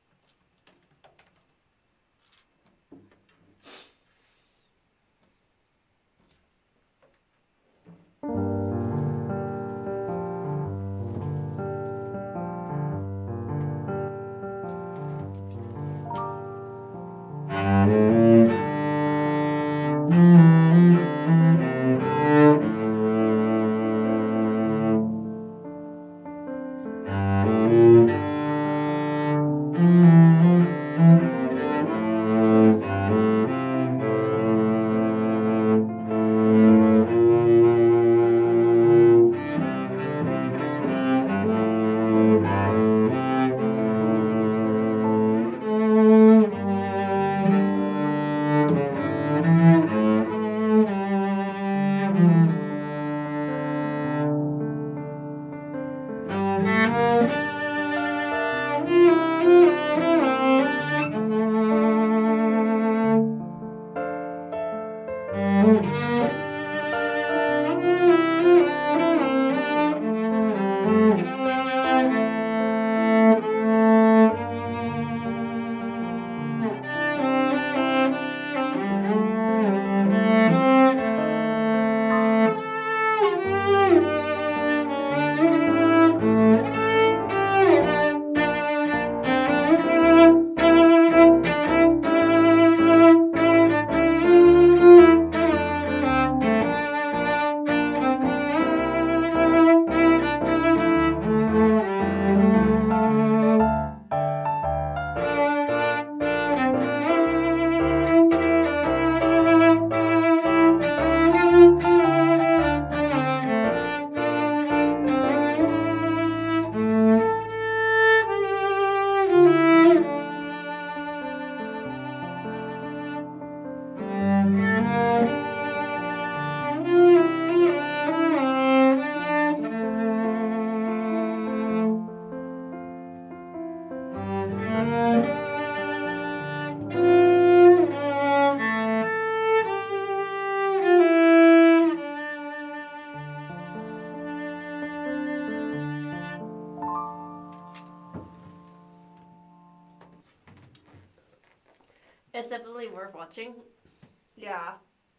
It's definitely worth watching. Yeah.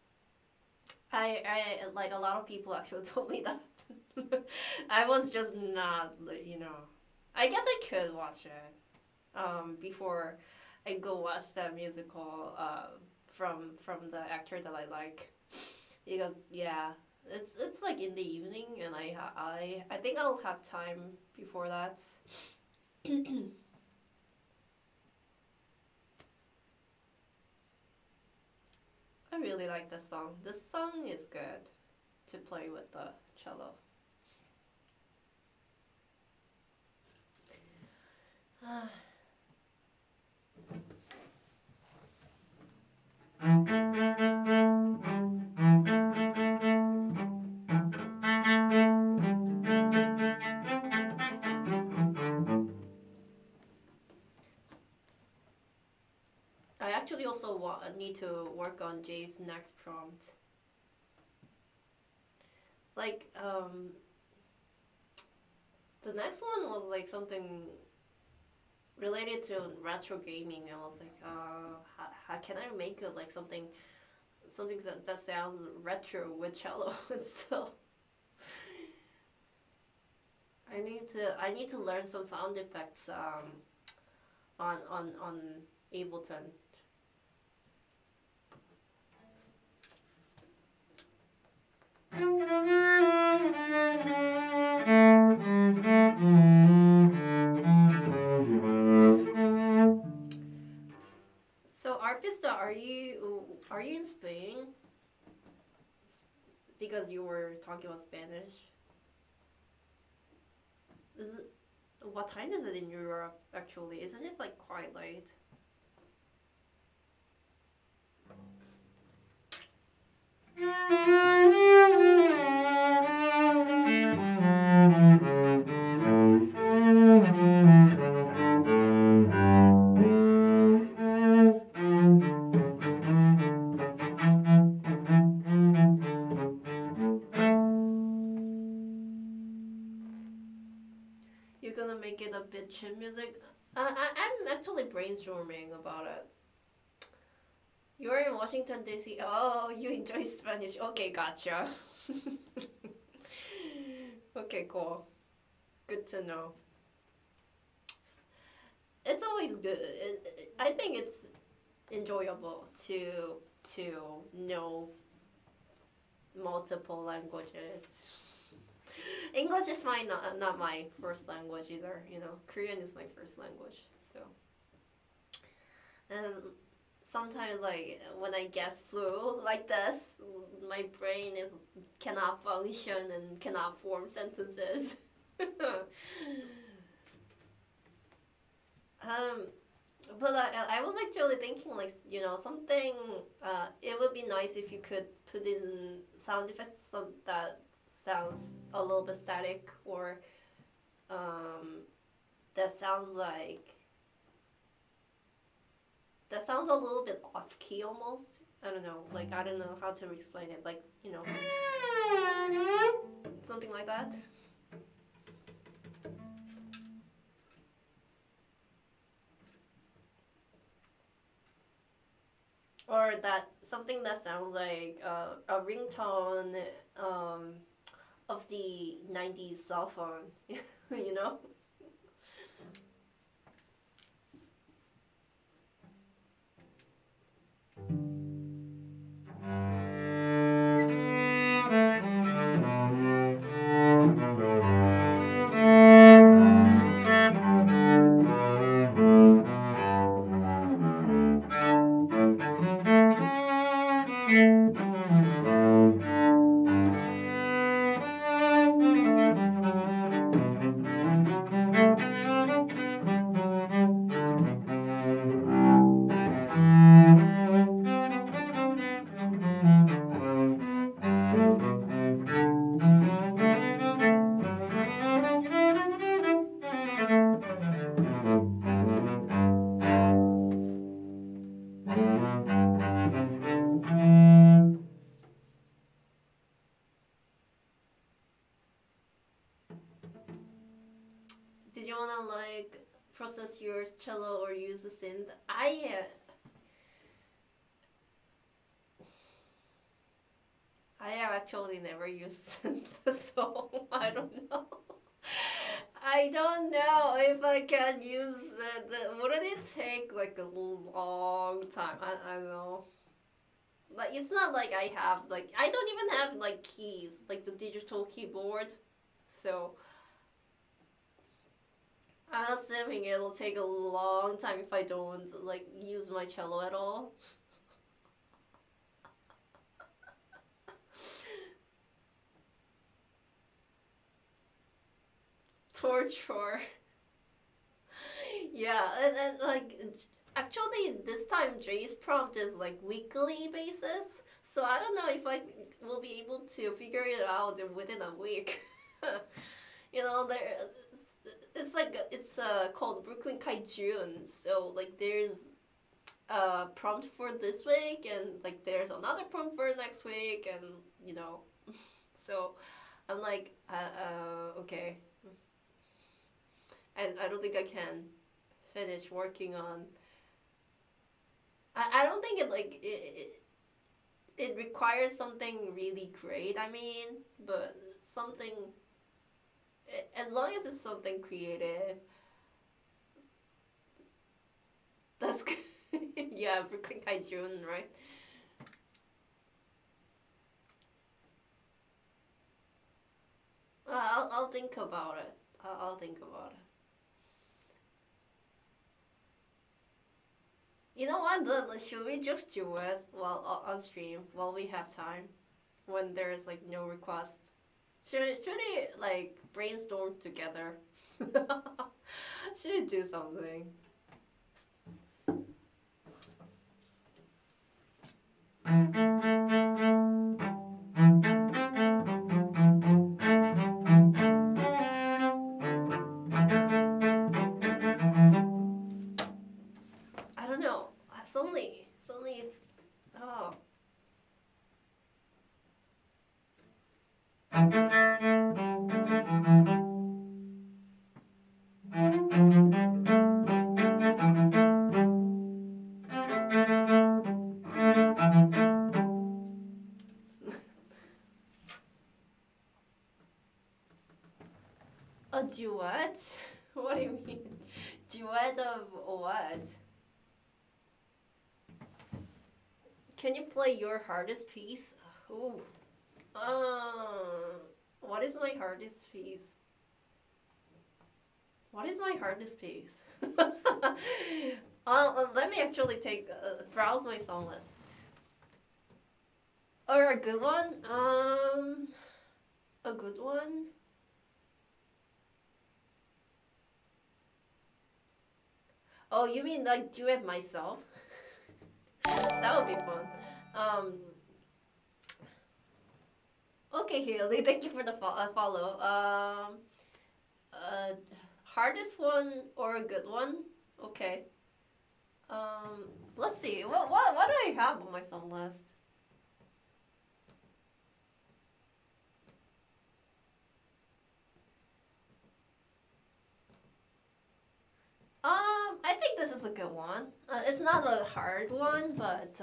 I like a lot of people actually told me that. I was just not, I guess I could watch it before I go watch that musical from the actor that I like, because yeah, it's like in the evening, and I think I'll have time before that. I really like this song. This song is good to play with the cello. I actually also need to work on Jay's next prompt. Like, the next one was like something related to retro gaming. I was like, how can I make it like something that sounds retro with cello? So I need to learn some sound effects on Ableton. So Arpista, are you in Spain? Because you were talking about Spanish. Is it, what time is it in Europe actually? Isn't it like quite late? make it a bit chill music. I'm actually brainstorming about it. You're in Washington D.C. Oh, you enjoy Spanish. Okay, gotcha. Okay, cool. Good to know. It's always good. I think it's enjoyable to know multiple languages. English is my not my first language either. You know, Korean is my first language. So, and sometimes like when I get flu like this, my brain is cannot function and cannot form sentences. um, but I was actually thinking like something. It would be nice if you could put in sound effects that sounds a little bit static or um, that sounds like that sounds a little bit off key almost. I don't know. Like I don't know how to explain it. Like something like that. Or that something that sounds like a ringtone um, of the 90s cell phone, you know? Did you wanna like process your cello or use a synth? I have actually never used synth, so I don't know. I don't know if I can use wouldn't it take like a long time? I don't know. Like it's not like I have like I don't even have like keys like the digital keyboard, so I'm assuming it'll take a long time if I don't like use my cello at all. Torture. Yeah, and like actually this time Jay's prompt is like weekly basis, so I don't know if I will be able to figure it out within a week. There it's like it's called Brooklyn Kaijun, so like there's a prompt for this week and like there's another prompt for next week and you know so I'm like okay, I don't think I can finish working on. I don't think it requires something really great. I mean, but something as long as it's something creative, that's good. Yeah, Brooklyn Kaijun, right? I'll think about it. I'll think about it. You know what? Should we just do it while on stream while we have time when there's like no request? Should we like brainstorm together? Should we do something? I don't know. Suddenly, oh. A duet? What do you mean? Duet of what? Can you play your hardest piece? Ooh. What is my hardest piece? What is my hardest piece? Let me actually take browse my song list. Or a good one? A good one? Oh, you mean like do it myself? That would be fun. Um, okay, Haley, thank you for the follow. Uh, hardest one or a good one? Okay. Um, let's see. What do I have on my song list? I think this is a good one. It's not a hard one, but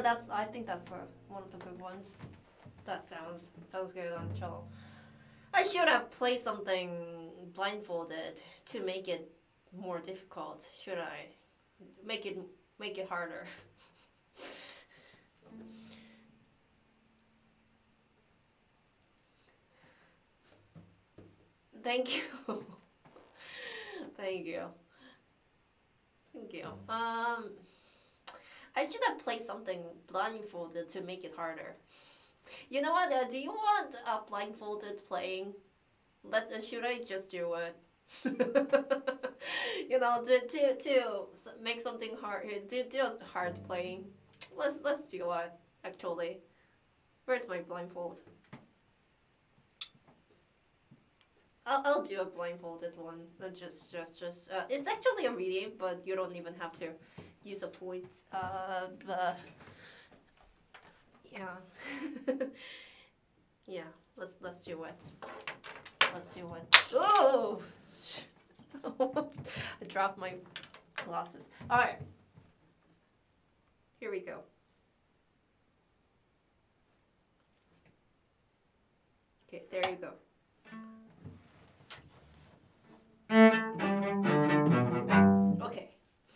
that's I think that's one of the good ones. That sounds good on cello. I should have played something blindfolded to make it more difficult. Should I make it harder? Thank you. Thank you. Thank you. I should have played something blindfolded to make it harder. You know what? Do you want blindfolded playing? Should I just do it? You know, to make something hard, do just hard playing. Let's do it. Actually, where's my blindfold? I'll do a blindfolded one. It's actually a reading, but you don't even have to use a point. But yeah, yeah. Let's do it. Let's do it. Oh, I dropped my glasses. All right, here we go. Okay, there you go. Okay.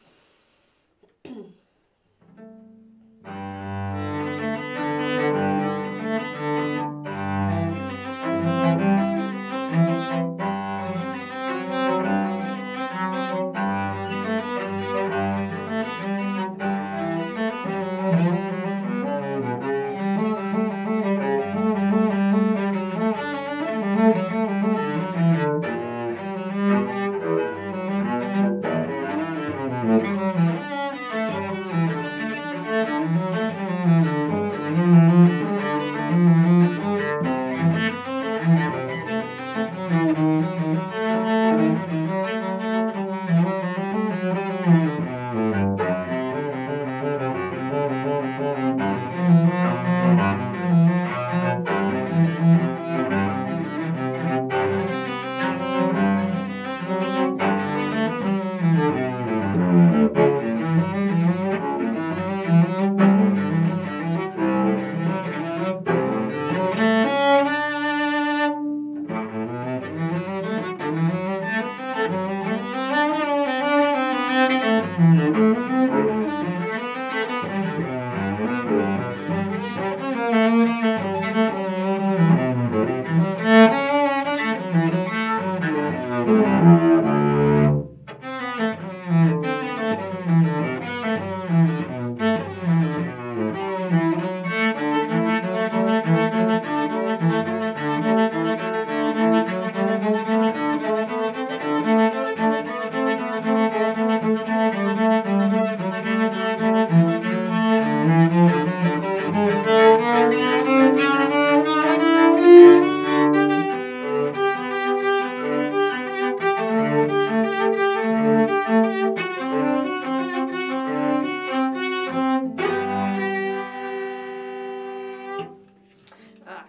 Ah,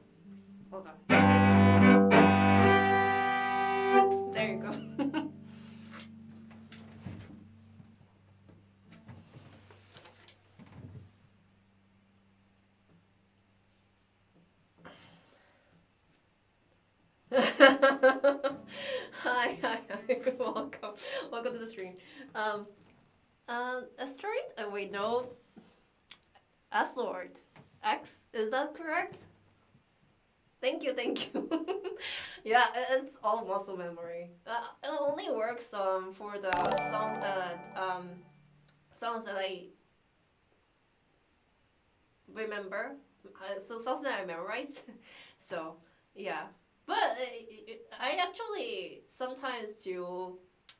hold on. There you go. Hi, welcome, welcome to the stream. Asteroid? Oh wait, no. Asteroid. X, is that correct? Thank you. Yeah, it's all muscle memory. It only works for the songs that I remember. So songs that I memorize. So yeah, but I actually sometimes do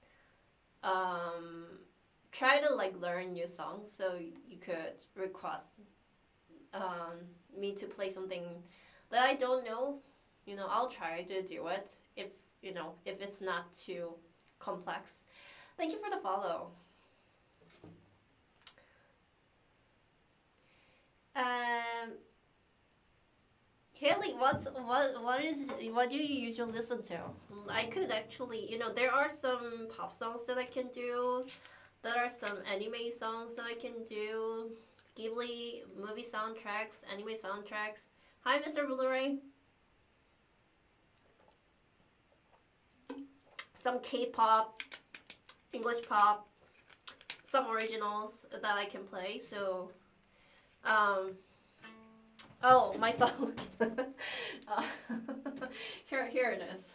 um try to like learn new songs. So you could request me to play something that I don't know. You know, I'll try to do it if if it's not too complex. Thank you for the follow. Um, Haley, what do you usually listen to? I could actually, there are some pop songs that I can do. There are some anime songs that I can do. Ghibli movie soundtracks, anime soundtracks. Hi, Mr. Blu-ray. Some K-pop, English pop, some originals that I can play. So, oh, my song. Here it is.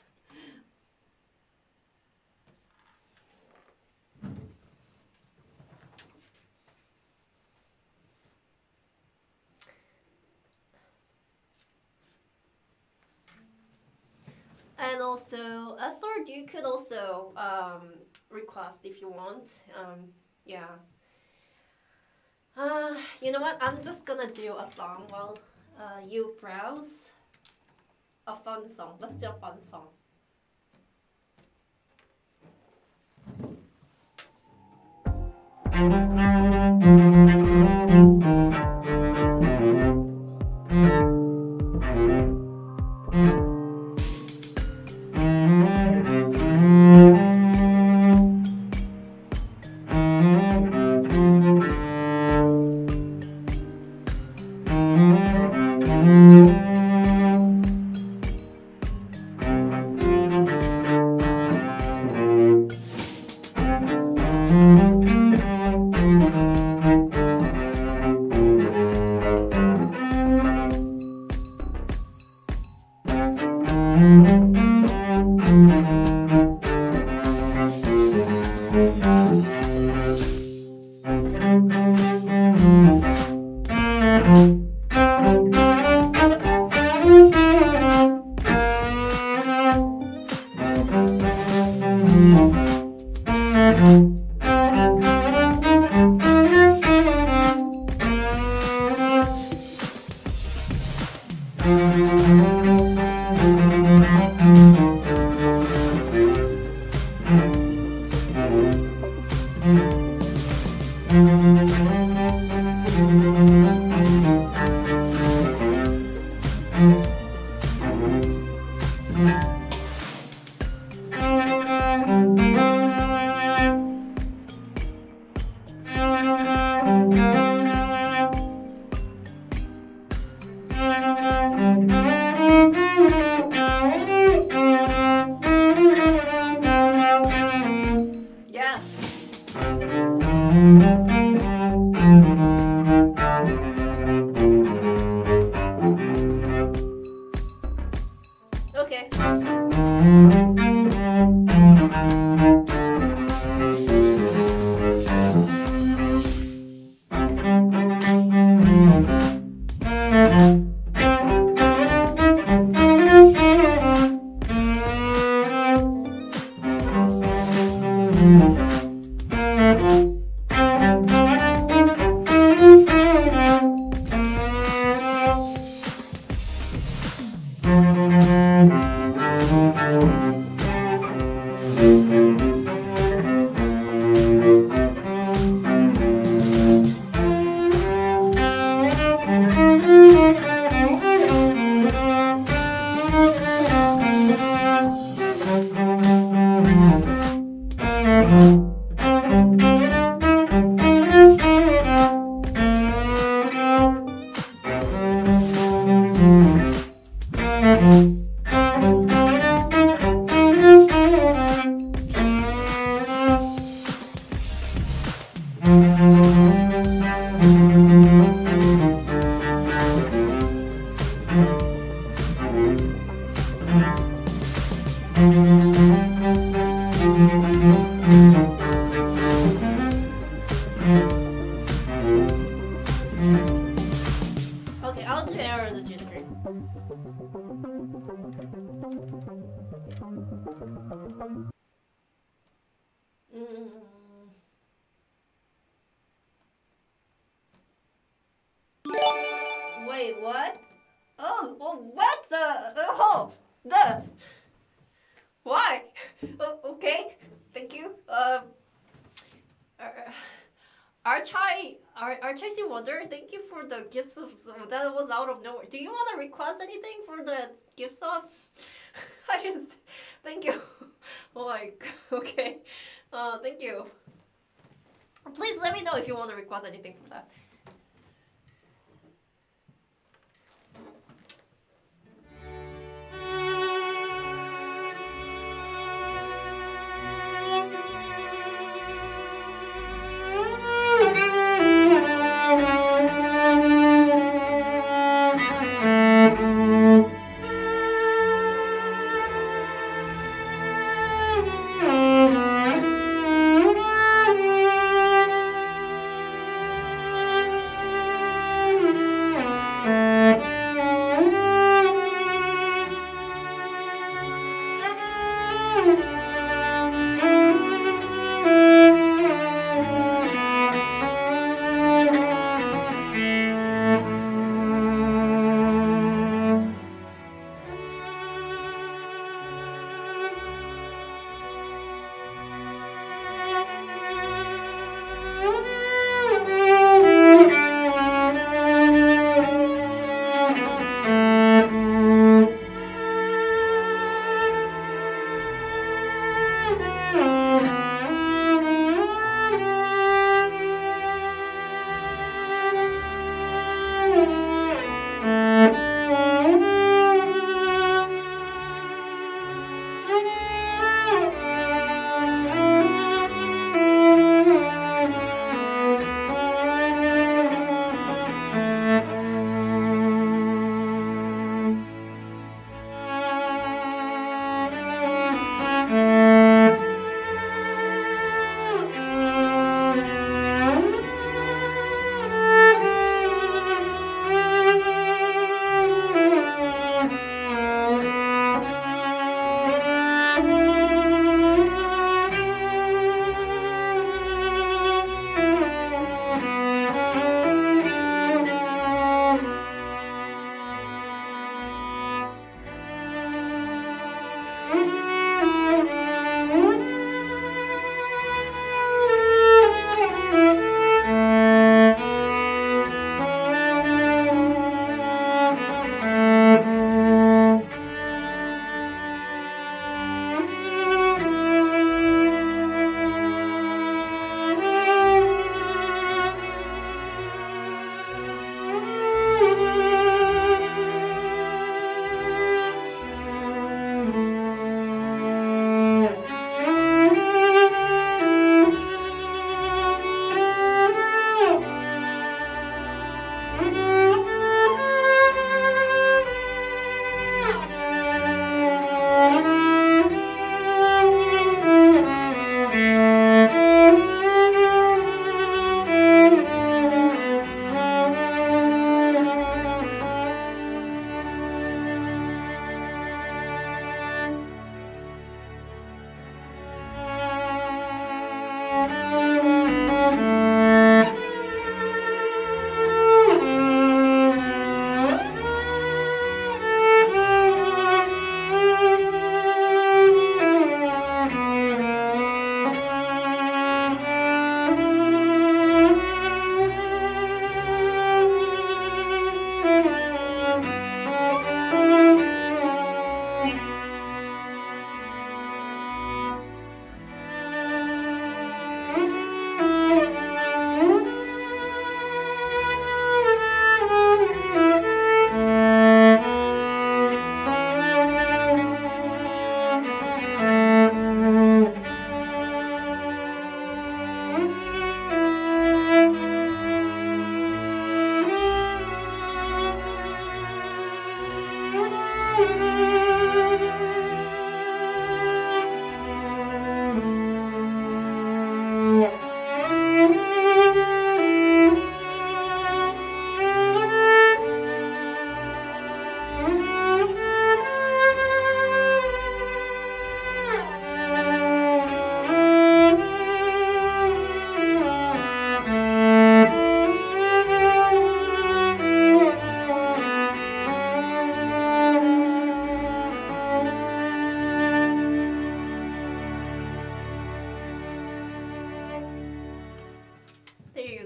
And also, Sword, you could also request if you want. Yeah. You know what? I'm just gonna do a song while you browse. A fun song. Let's do a fun song. Okay, I'll do error in the G screen. Wait, what? Oh, well, what the? Oh, the. Why? Oh, okay, thank you. Archie Wonder, thank you for the gifts of that was out of nowhere. Do you want to request anything for the gifts of? I just thank you. Oh my, okay. Thank you. Please let me know if you want to request anything for that.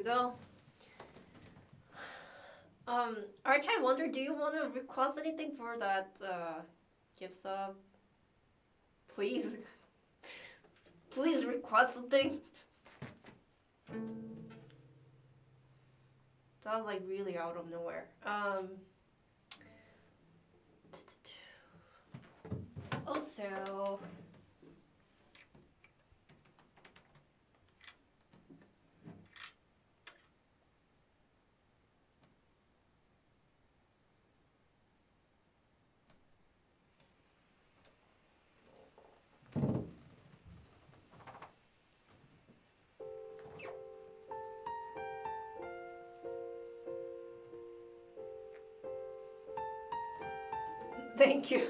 go. Arch, I wonder, do you want to request anything for that gift sub? Please. Please request something. That was like really out of nowhere. Also, thank you.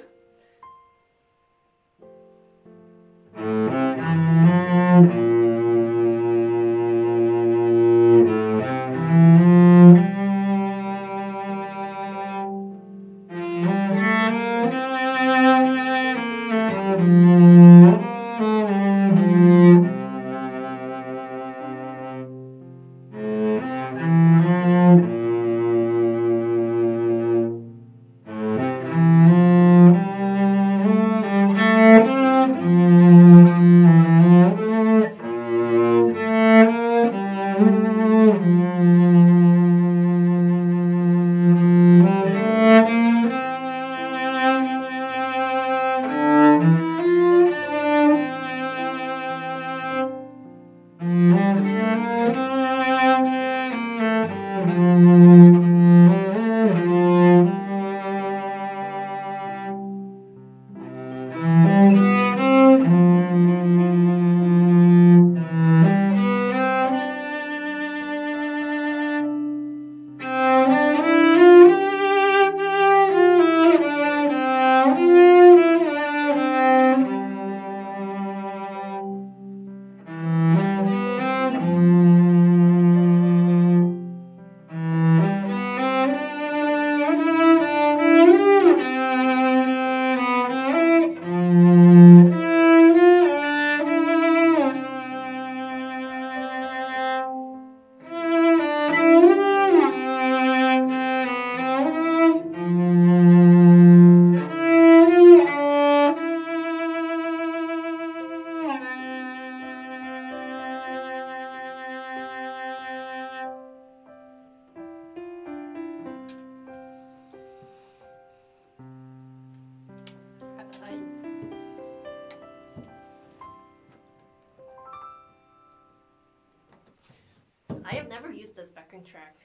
I have never used this backing track.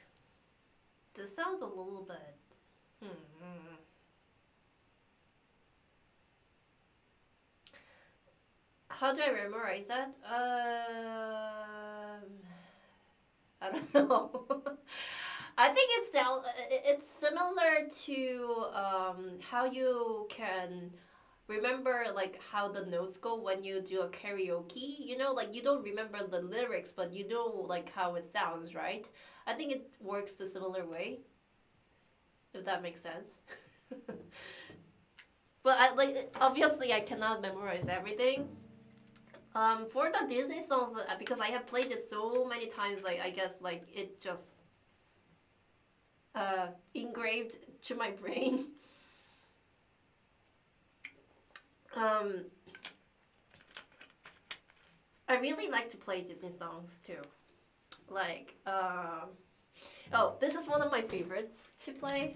This sounds a little bit. How do I memorize that? I don't know. I think it's similar to how you can remember like how the notes go when you do a karaoke. You know, like you don't remember the lyrics, but you know like how it sounds, right? I think it works the similar way, if that makes sense. But I like obviously I cannot memorize everything. For the Disney songs, because I have played it so many times, like I guess like it just engraved to my brain. I really like to play Disney songs too. Like, oh, this is one of my favorites to play.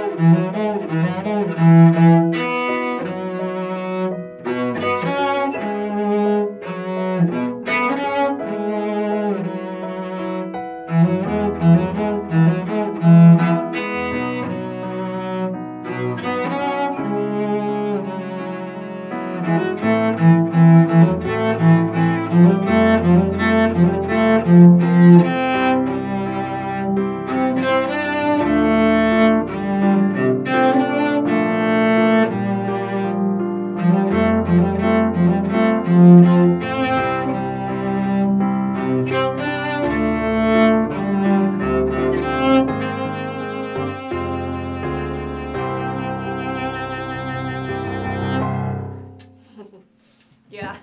Yeah.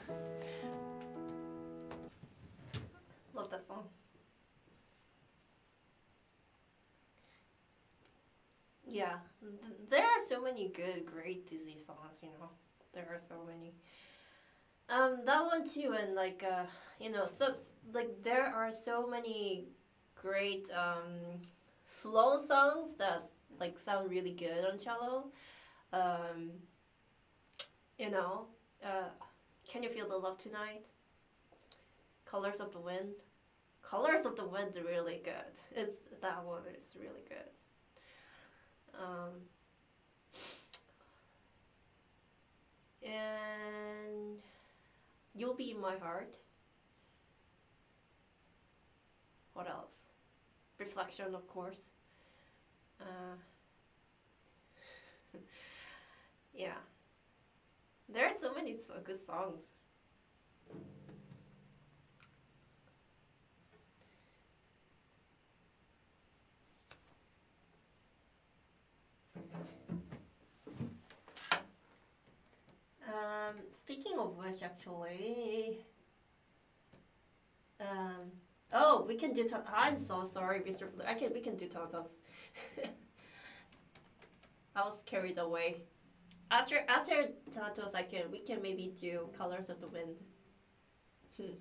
Love that song. Yeah. There are so many good, great Disney songs, you know. There are so many. That one too, and like, you know, like there are so many great, slow songs that like sound really good on cello. Um, you know, uh, Can You Feel the Love Tonight? Colors of the Wind. Colors of the Wind are really good. It's that one is really good. Um, and You'll Be in My Heart. What else? Reflection, of course. Uh, yeah, there are so many good songs. Speaking of which, actually, um, oh, we can do. I'm so sorry, Mr. Blue. We can do Tantas. I was carried away. After Thanatos, we can maybe do Colors of the Wind. Hmm.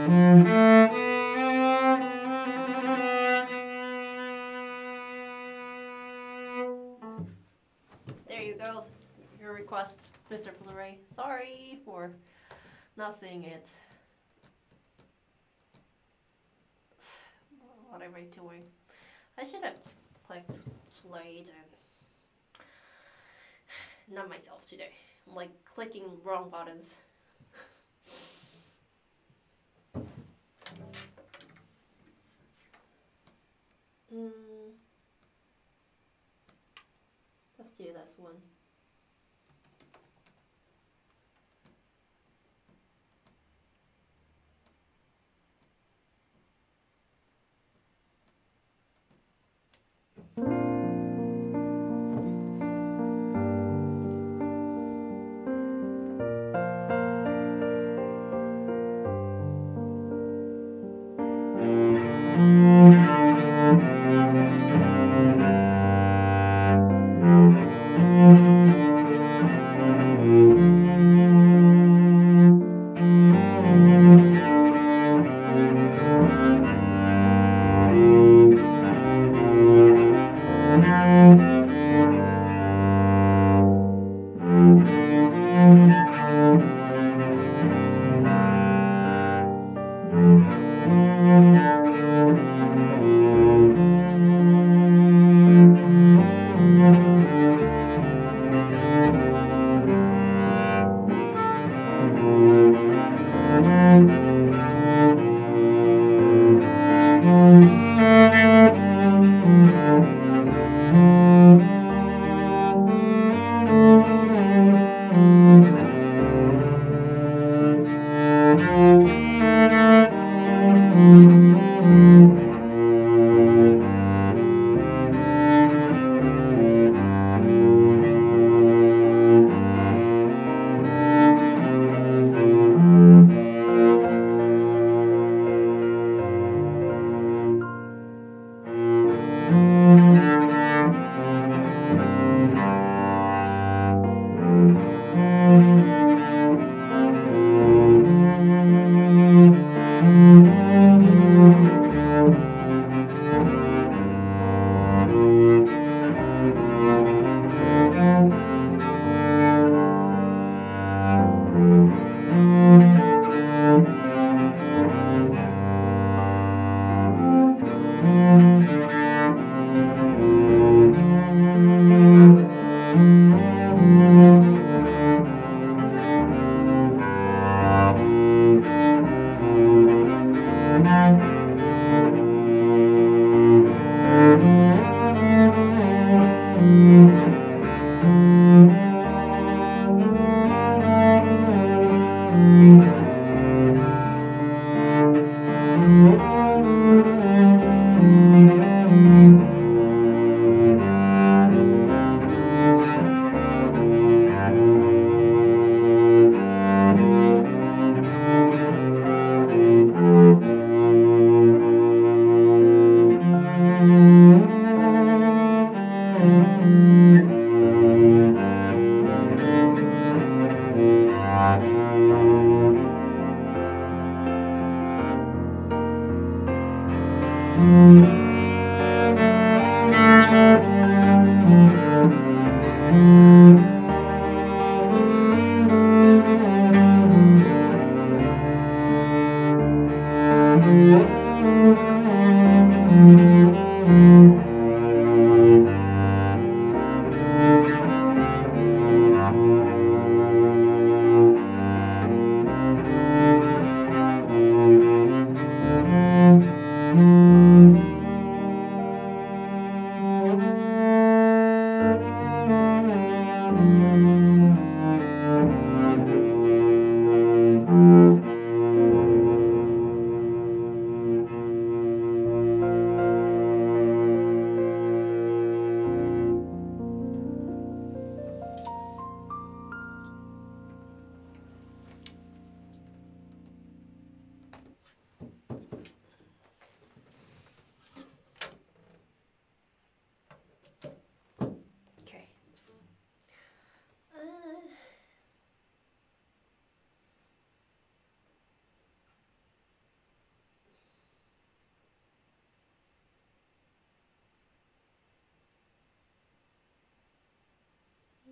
There you go. Your request, Mr. Blu-ray. Sorry for not seeing it. What am I doing? I should have clicked played and not myself today. I'm like clicking wrong buttons. Let's do this one.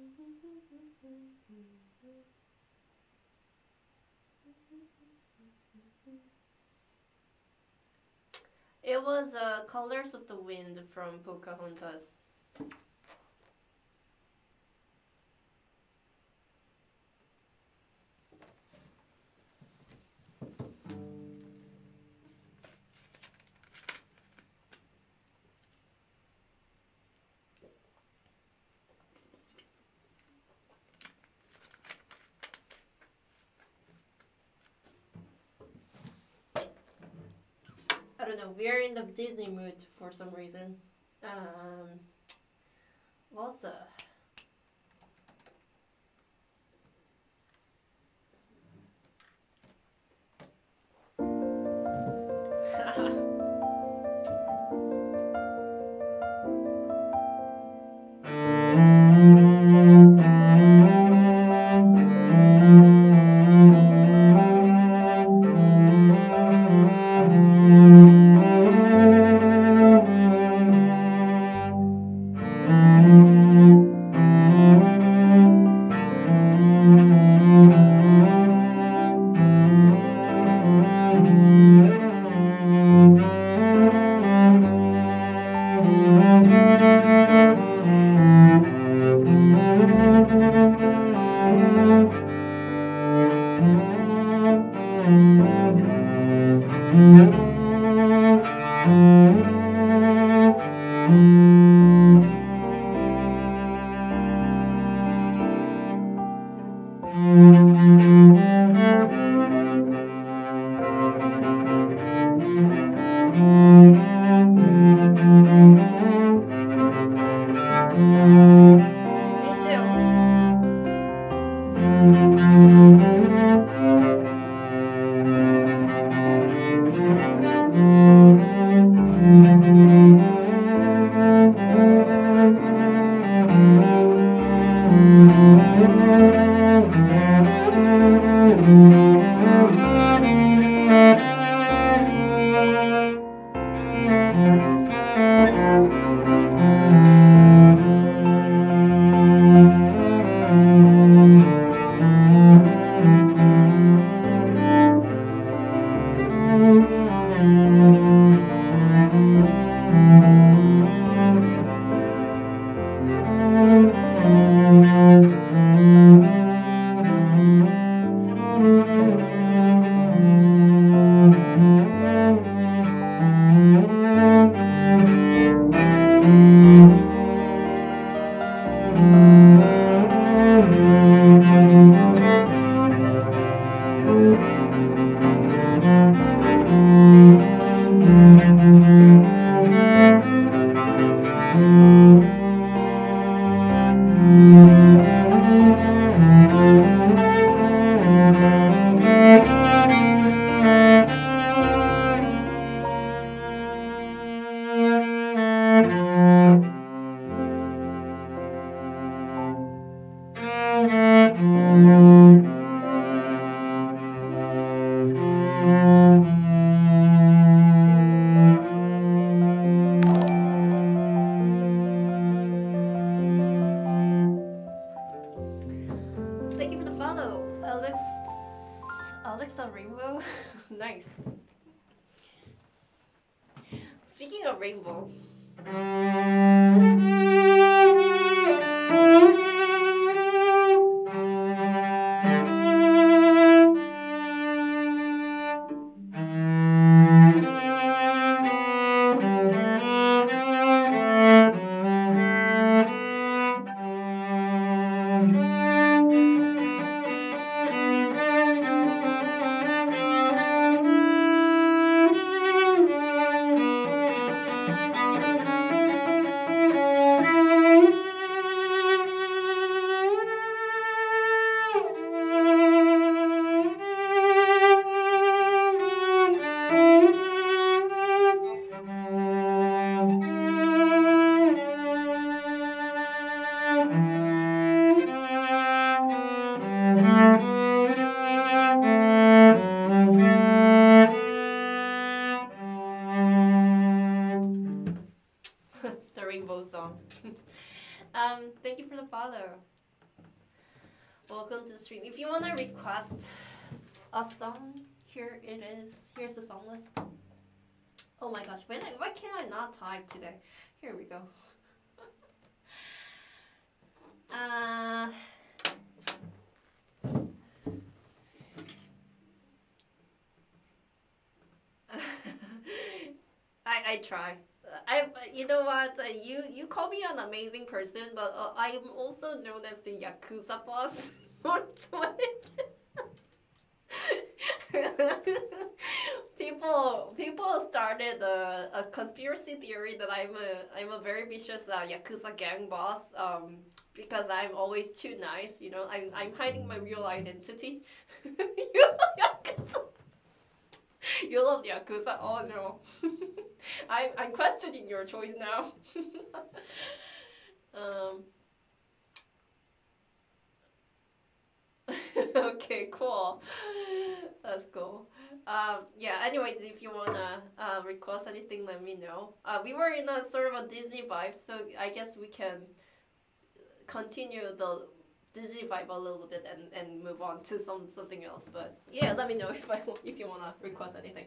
It was Colors of the Wind from Pocahontas. I don't know, we're in the Disney mood for some reason. What's the... Thank you for the follow, Alexa Rainbow. Nice. Speaking of rainbow. The rainbow song. Thank you for the follow. Welcome to the stream. If you want to request a song, here it is. Here's the song list. Oh my gosh, why can't I not type today? Here we go. I try. You know what? You call me an amazing person, but I am also known as the Yakuza boss on Twitter. People started a conspiracy theory that I'm a very vicious Yakuza gang boss. Because I'm always too nice. You know, I'm hiding my real identity. You love Yakuza. You love Yakuza. Oh no. I'm questioning your choice now. Okay, cool. That's cool. Yeah, anyways, if you wanna request anything, let me know. We were in a sort of a Disney vibe, so I guess we can continue the Disney vibe a little bit and move on to something else. But yeah, let me know if you wanna request anything.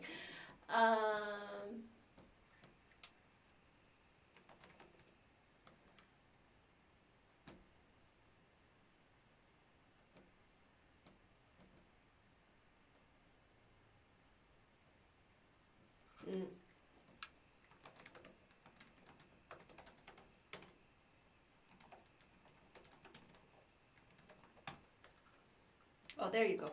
Oh, there you go.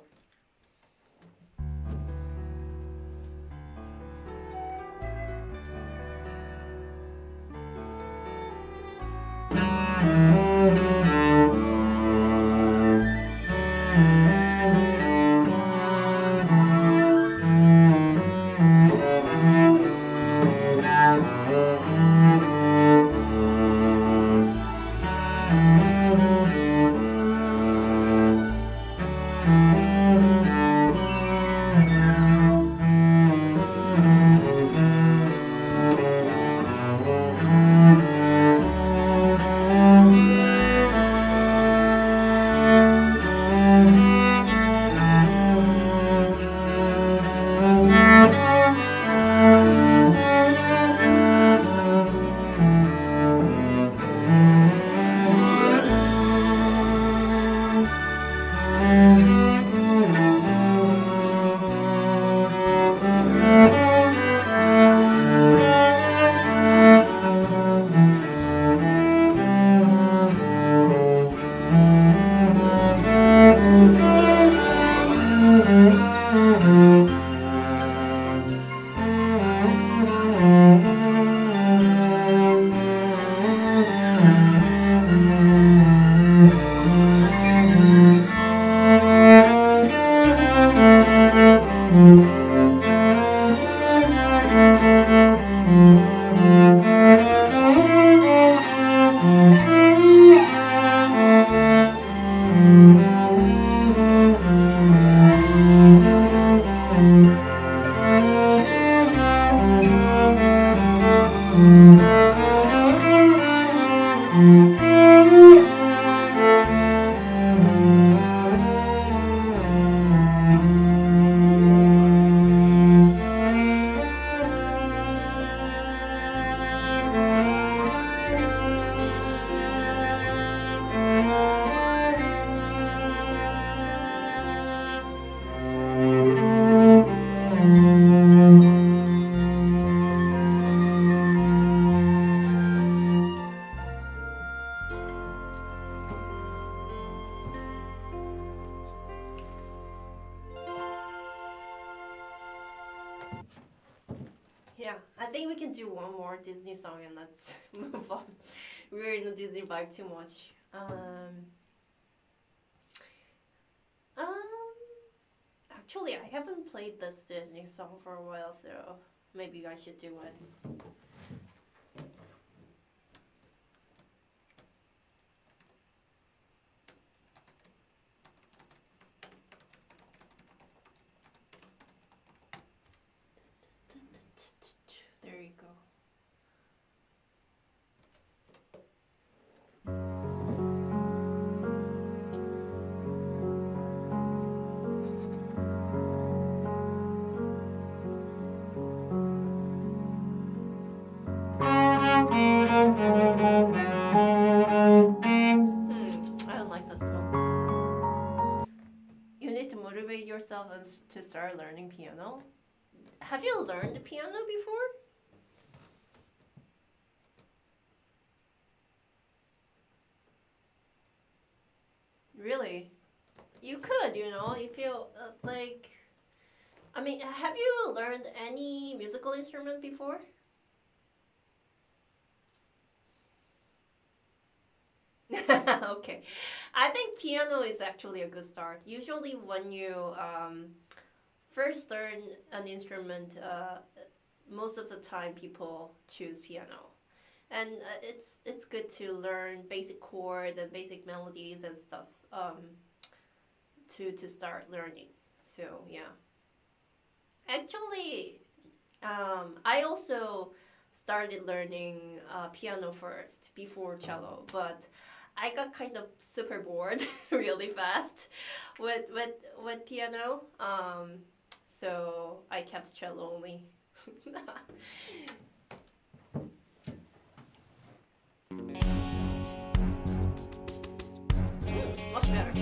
Yeah, I think we can do one more Disney song and let's move on. We're in the Disney vibe too much. Actually, I haven't played this Disney song for a while, so maybe I should do it. There you go. to start learning piano. Have you learned piano before? Really? You could, if you like. I mean, have you learned any musical instrument before? Okay. I think piano is actually a good start. Usually, when you first learn an instrument, most of the time people choose piano. And it's good to learn basic chords and basic melodies and stuff to start learning. So, yeah. Actually, I also started learning piano first before cello, but I got kind of super bored really fast with piano. So I kept cello only. Much better.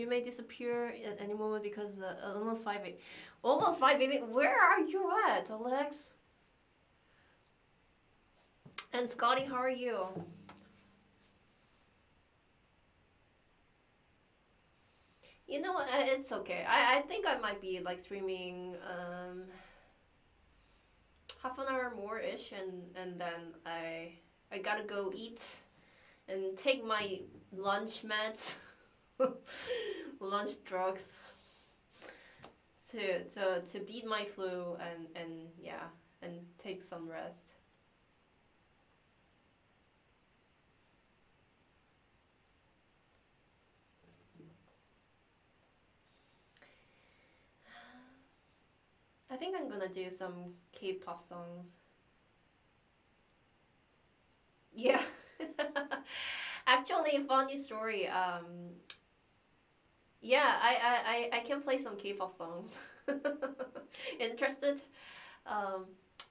may disappear at any moment because almost 5 almost 5 a.m. Where are you at, Alex? And Scotty, how are you? You know what? It's okay. I think I might be like streaming half an hour more ish, and then I gotta go eat and take my lunch meds, lunch drugs to beat my flu and yeah, and take some rest. I think I'm gonna do some K-pop songs. Yeah. Actually, funny story. Yeah, I can play some K-pop songs. Interested? Um,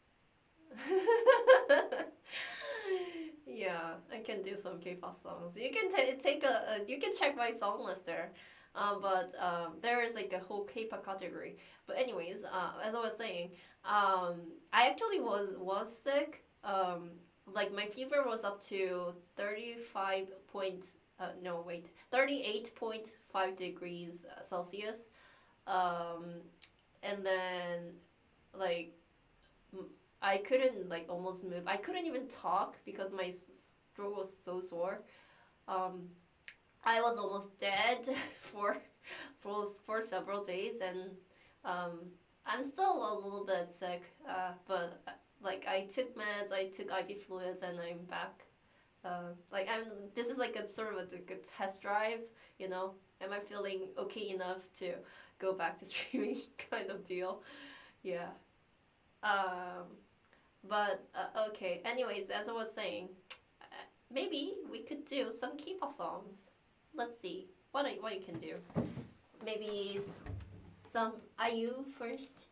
yeah, I can do some K-pop songs. You can take you can check my song list there. But there is like a whole K-pop category. But anyways, as I was saying, I actually was sick. Like my fever was up to 35 points. No, wait, 38.5 degrees Celsius. Um, and then like I couldn't like almost move. I couldn't even talk because my throat was so sore. Um, I was almost dead for for several days, and um, I'm still a little bit sick. But like I took meds, I took IV fluids, and I'm back. Like I'm. This is like a sort of a good test drive. You know, am I feeling okay enough to go back to streaming kind of deal? Yeah. Um, but okay. Anyways, as I was saying, maybe we could do some K-pop songs. Let's see what you can do. Maybe some IU first.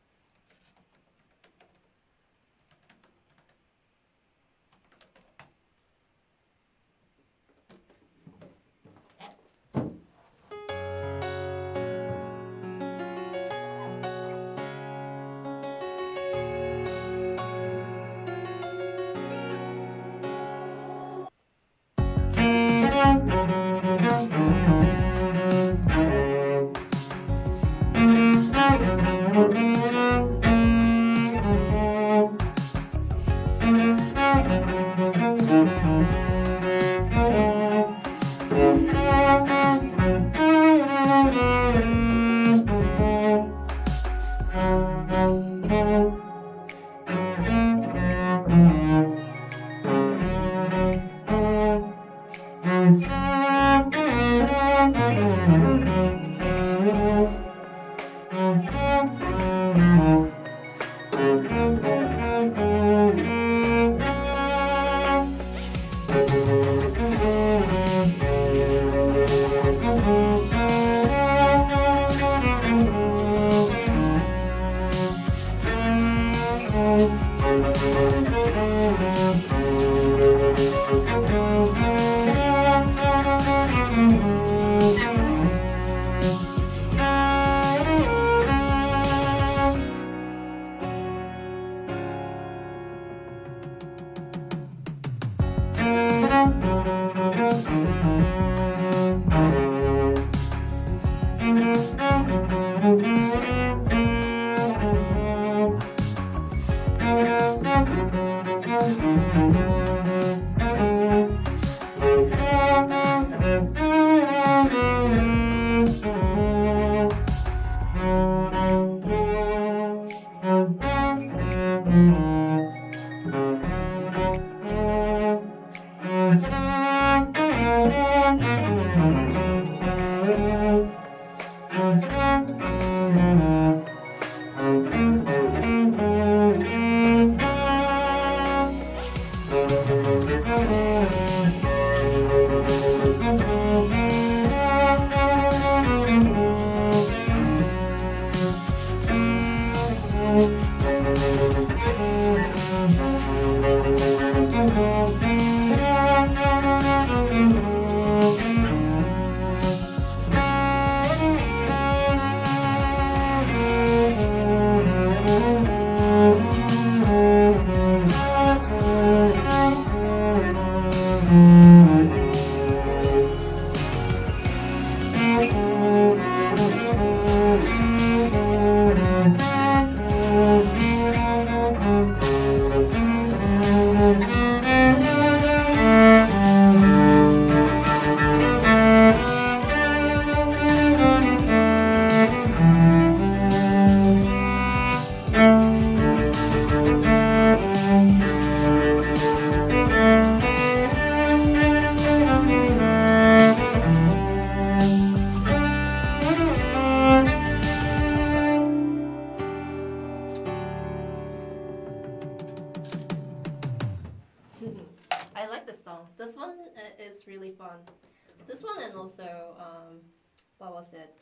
this one is really fun. This one and also what was it?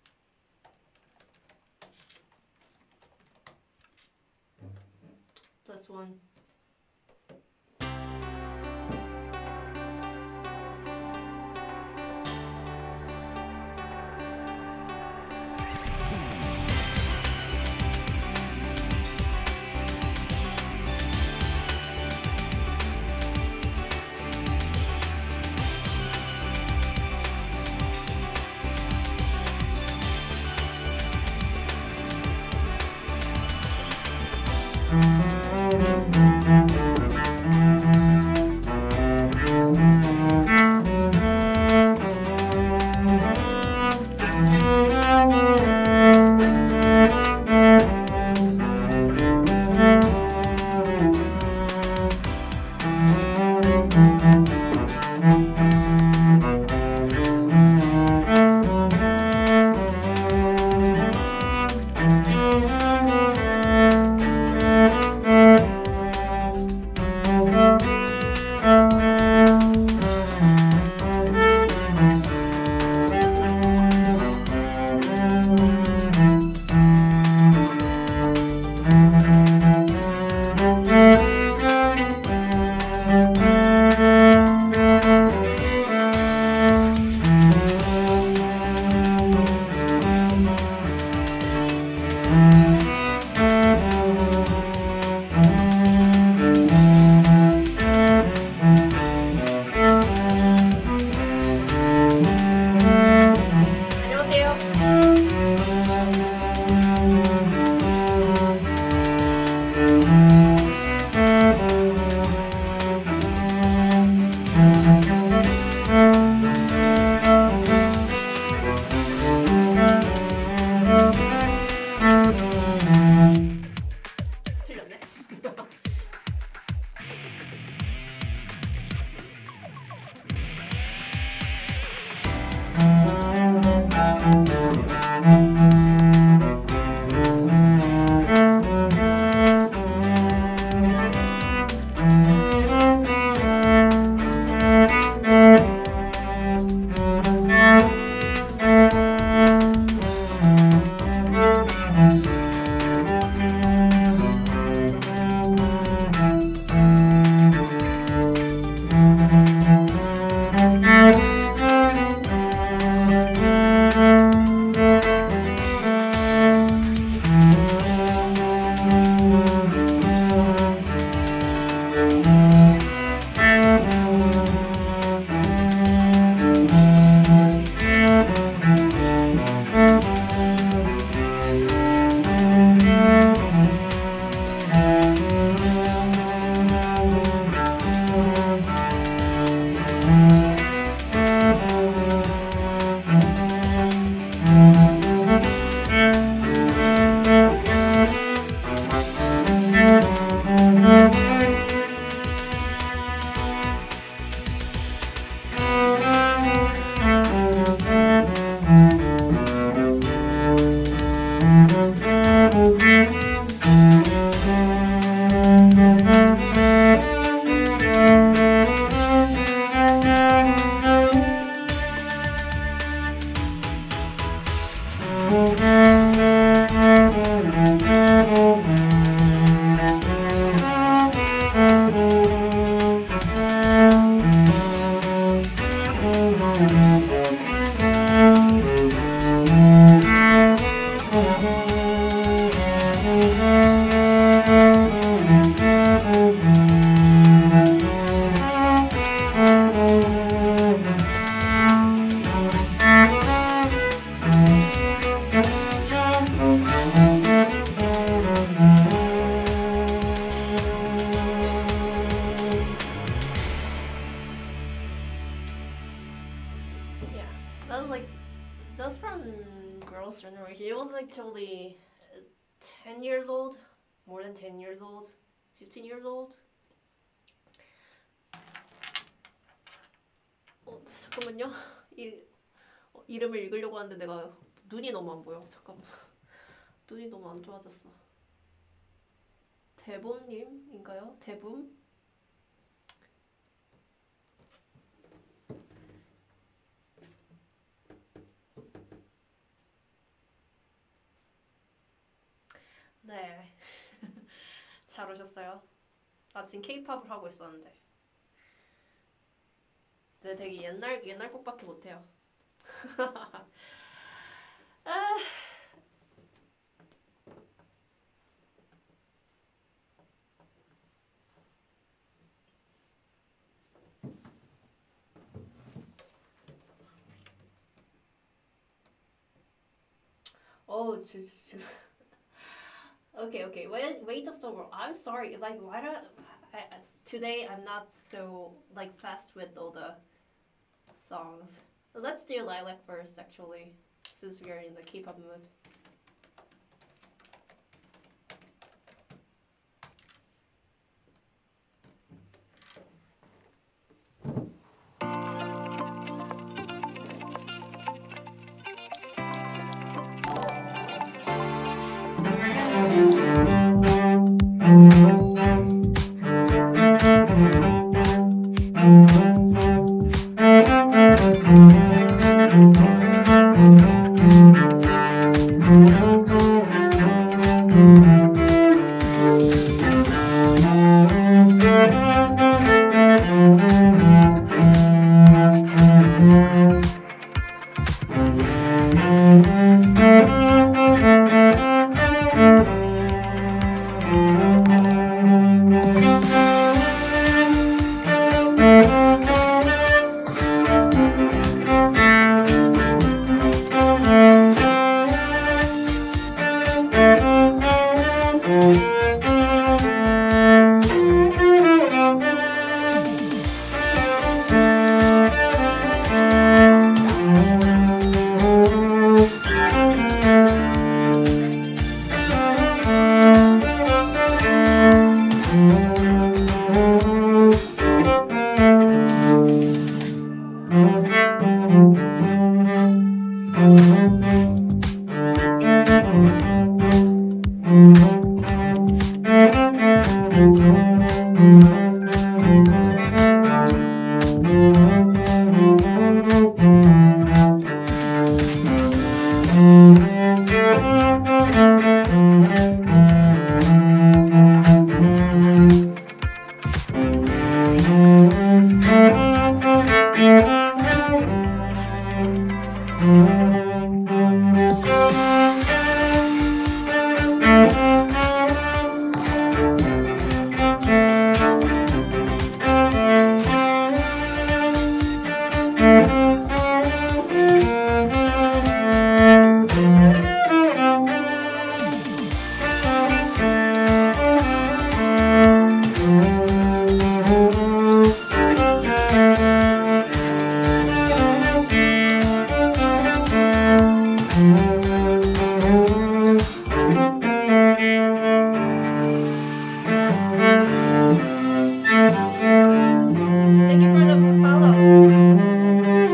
This one. That's from Girls' Generation. It was actually 10 years old, more than 10 years old, 15 years old. 잠깐만요. 이름을 읽으려고 하는데 내가 눈이 너무 안 보여. 잠깐만. 눈이 너무 안 좋아졌어. 대범님인가요? 대범? 잘 오셨어요. 아 지금 K-팝을 하고 있었는데. 근데 되게 옛날 곡밖에 못해요. 아, oh, okay. Weight of the world. I'm sorry. Like, why don't today I'm not so like fast with all the songs. Let's do Lilac first, actually, since we are in the K-pop mood. Thank you for the follow.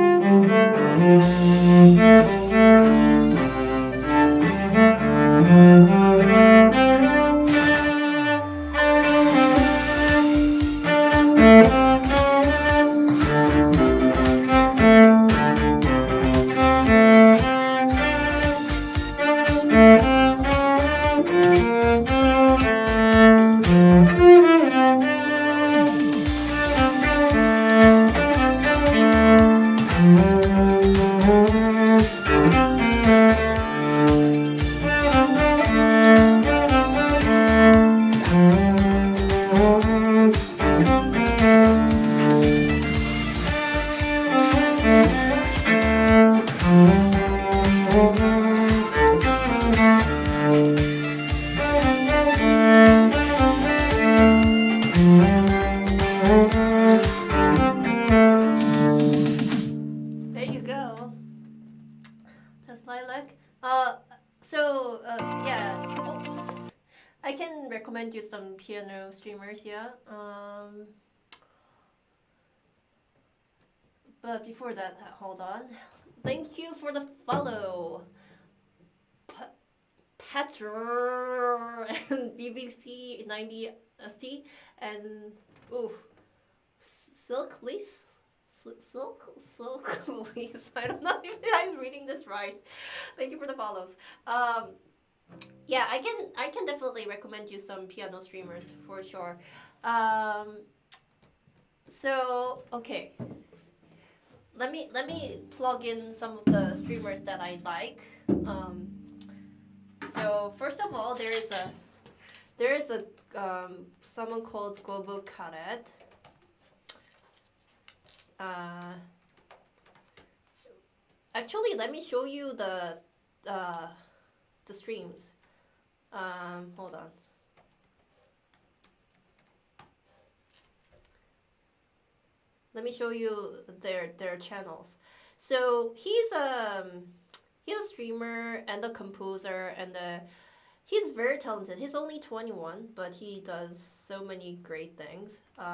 There you go. That's lilac. Yeah. Oops. I can recommend you some piano streamers, yeah. But before that, hold on. Thank you for the follow, Petr and BBC 90 ST and ooh, Silk Lease. Silk Lease. I don't know if I'm reading this right. Thank you for the follows. Yeah, I can definitely recommend you some piano streamers for sure. Um, so okay, let me plug in some of the streamers that I like. Um, so first of all, there is a someone called Gobu Karet. Uh, Actually, let me show you uh, the streams. Hold on. Let me show you their channels. So he's a streamer and a composer and he's very talented. He's only 21, but he does so many great things.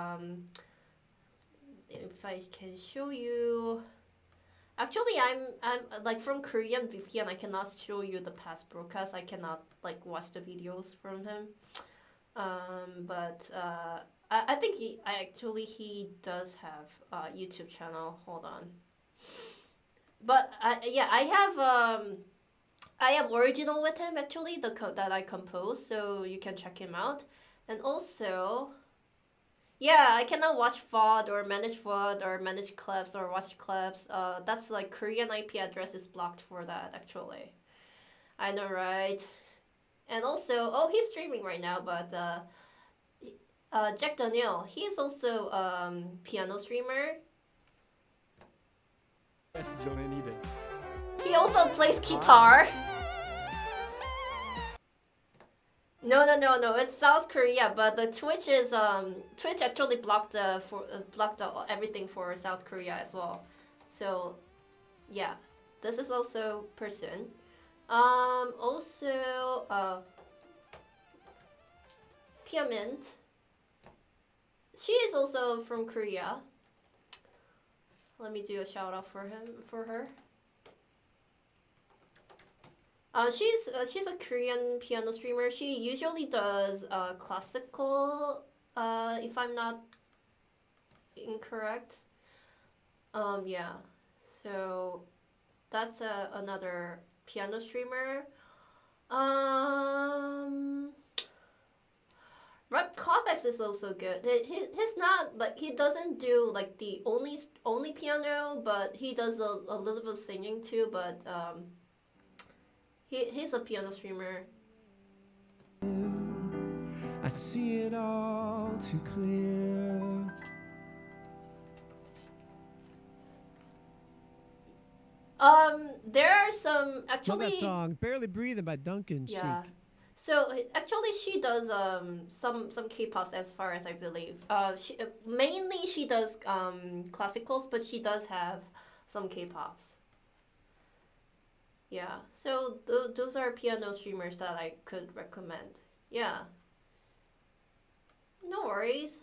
If I can show you, actually I'm like from Korean VPN. I cannot show you the past broadcast. I cannot like watch the videos from him. But I think he does have a YouTube channel. Hold on. But yeah, I have original with him actually the code that I composed, so you can check him out. And also, yeah, I cannot watch VOD or manage clips or watch clips. That's like Korean IP address is blocked for that actually. I know, right? And also, oh, he's streaming right now, but Jack Daniel, he's also piano streamer. He also plays guitar. No. It's South Korea, but the Twitch actually blocked everything for South Korea as well. So, yeah, this is also person. Also Pyamint. She is also from Korea. Let me do a shout out for her. She's a Korean piano streamer. She usually does classical, if I'm not incorrect. Yeah. So that's another piano streamer. Rep Kovacs is also good. He's not like he doesn't do like the only piano, but he does a little bit of singing too. But he's a piano streamer. I see it all too clear. There are some Love actually. that song, "Barely Breathing" by Duncan Yeah. Sheik. So actually, she does some K-pops as far as I believe. She mainly she does classicals, but she does have some K-pops. Yeah. So those are piano streamers that I could recommend. Yeah. No worries.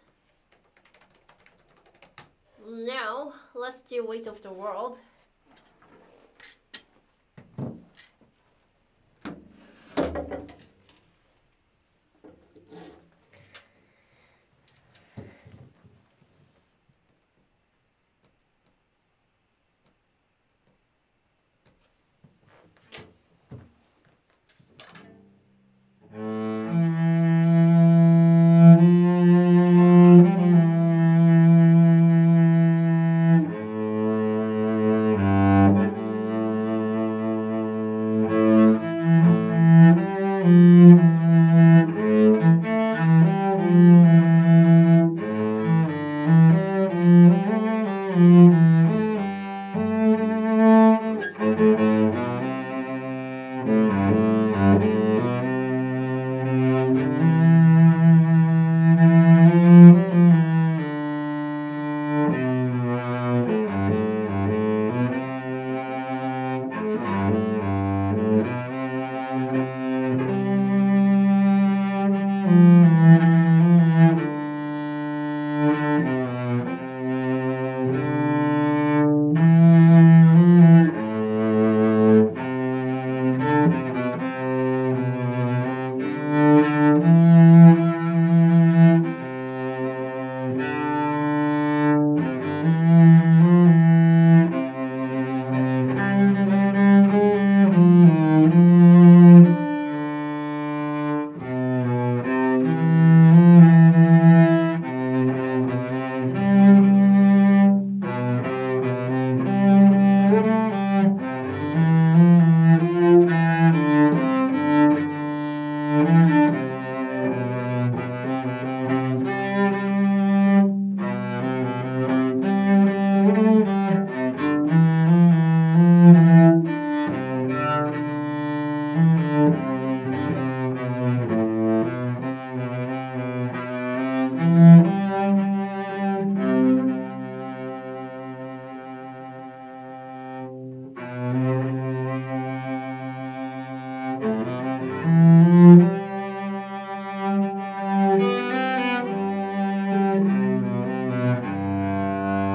Now let's do Weight of the World.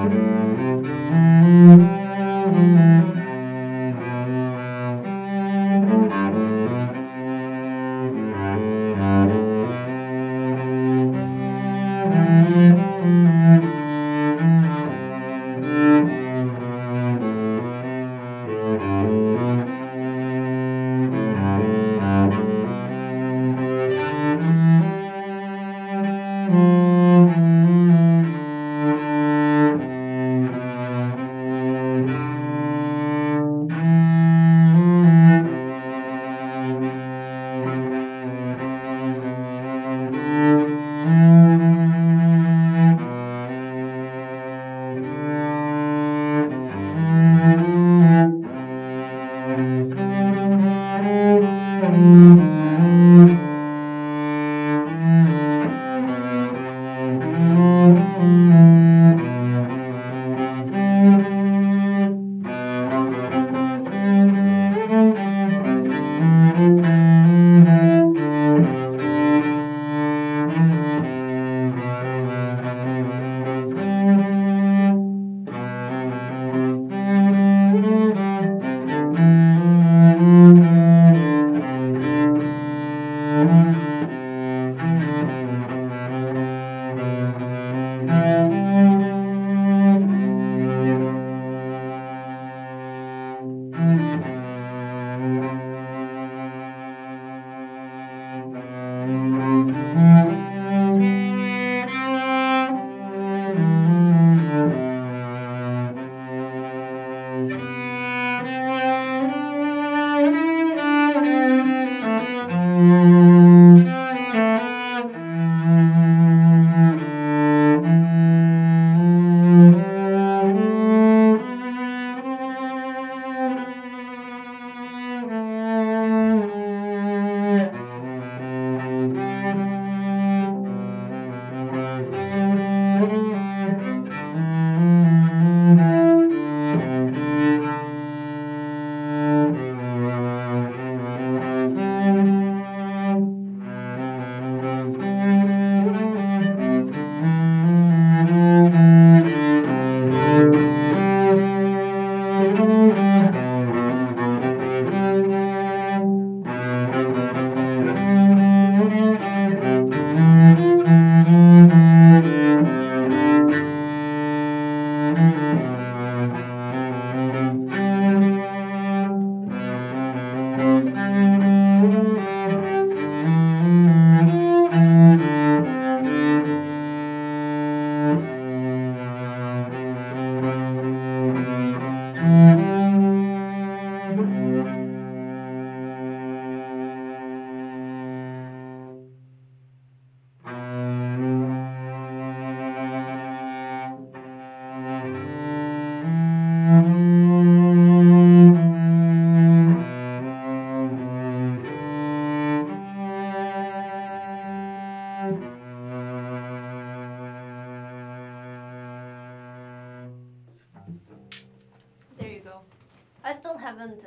There you go. I still haven't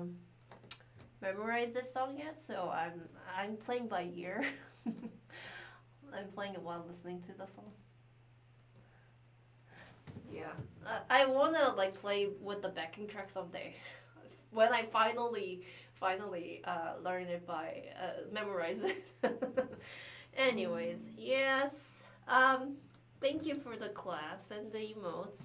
memorized this song yet, so I'm playing by ear. I'm playing it while listening to the song. Yeah, I wanna like play with the backing track someday. When I finally learn it by memorize it. Anyways, yes. Thank you for the claps and the emotes.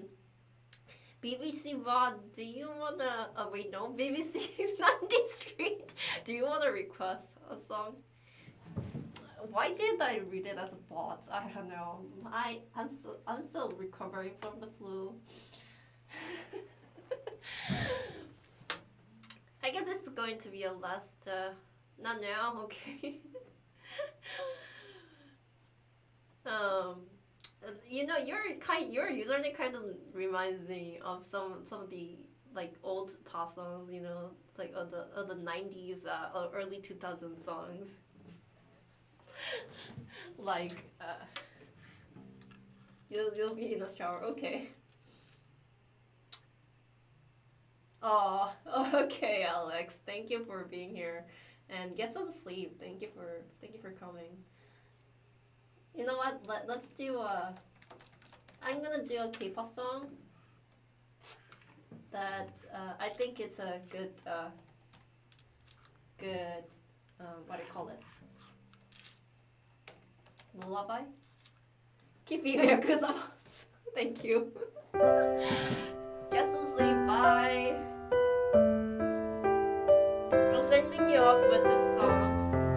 BBC VOD, do you wanna? Oh wait, no. BBC 90th Street. Do you wanna request a song? Why did I read it as a bot? I don't know. I'm still recovering from the flu. I guess it's going to be a last. Not now. Okay. um, you know, your username kind of reminds me of some of the like old pop songs. You know, like of the 90s or early 2000s songs. Like you'll be in the shower. Okay. Oh, okay, Alex. Thank you for being here, and get some sleep. Thank you for coming. You know what? Let's do I'm gonna do a K-pop song that I think it's a good what do you call it? Lullaby? Keeping your goosebumps. Thank you. Just sleep. Bye. I'm sending you off with this song.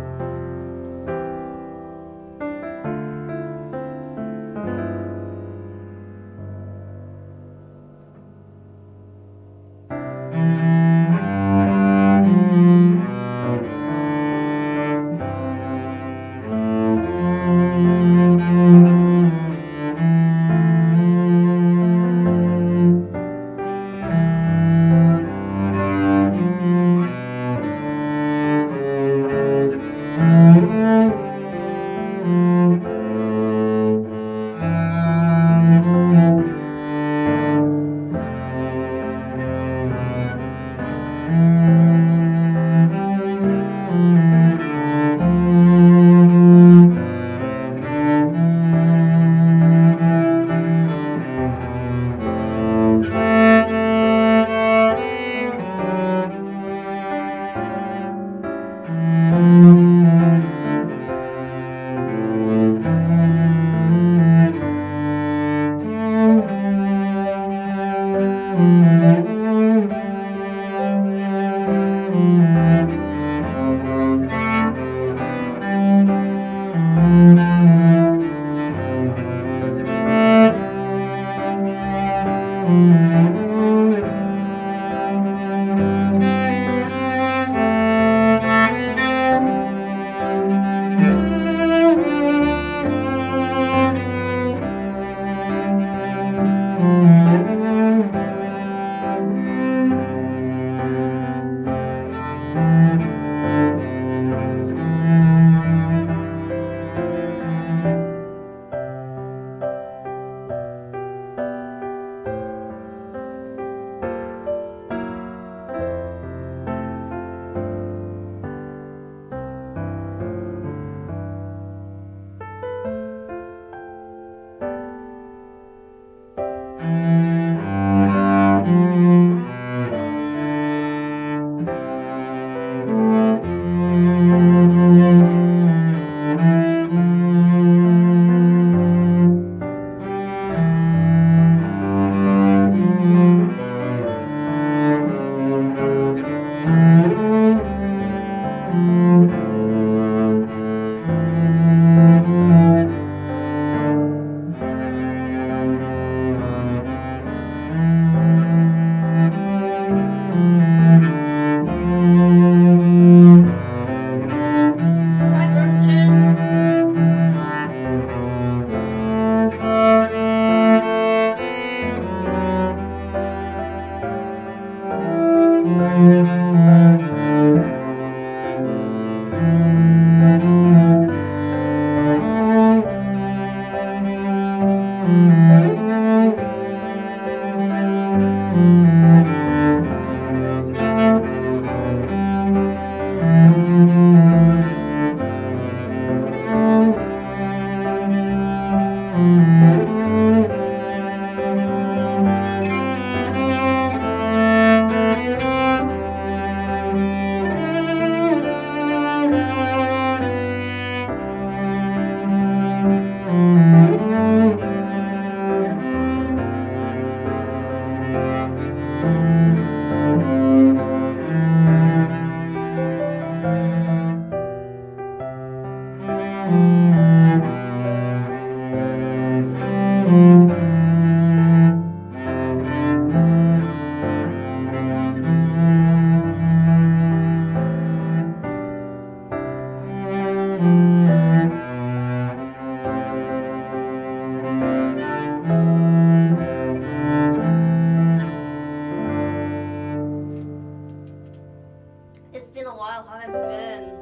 It's been a while. How have you been?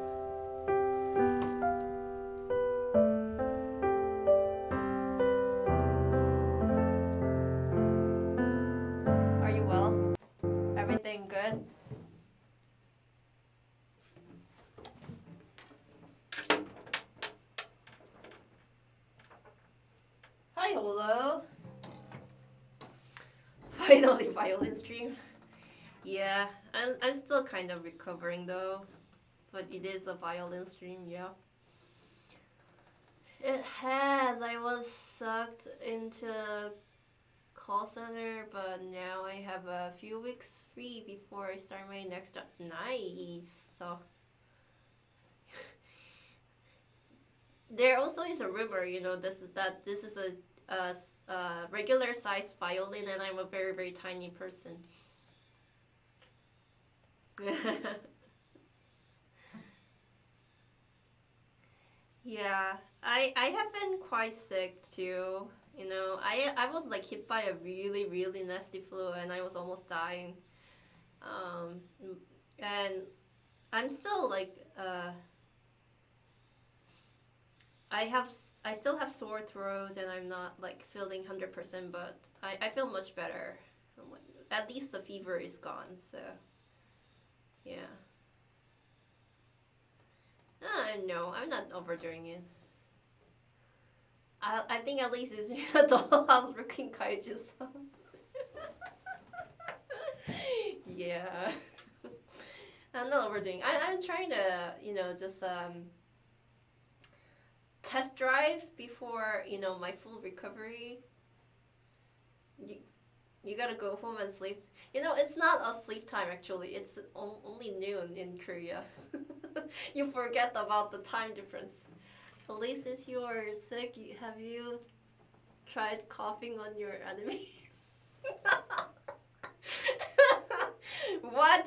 Are you well? Everything good? Hi, hello. Finally, violin stream. Yeah, I'm still kind of recovering though, but it is a violin stream, yeah. It has. I was sucked into call center, but now I have a few weeks free before I start my next job. Nice. So there also is a rumor, this is a regular sized violin, and I'm a very very tiny person. Yeah, I have been quite sick too. I was like hit by a really really nasty flu, and I was almost dying. Um, and I'm still like I still have sore throat, and I'm not like feeling 100%, but I feel much better. At least the fever is gone. So yeah. No, I'm not overdoing it. I think at least it's the dollhouse working kaiju songs. Yeah. I'm not overdoing. I'm trying to, just test drive before, my full recovery. You, you gotta go home and sleep. It's not a sleep time actually. It's only noon in Korea. You forget about the time difference. At least since you are sick, have you tried coughing on your enemy? What?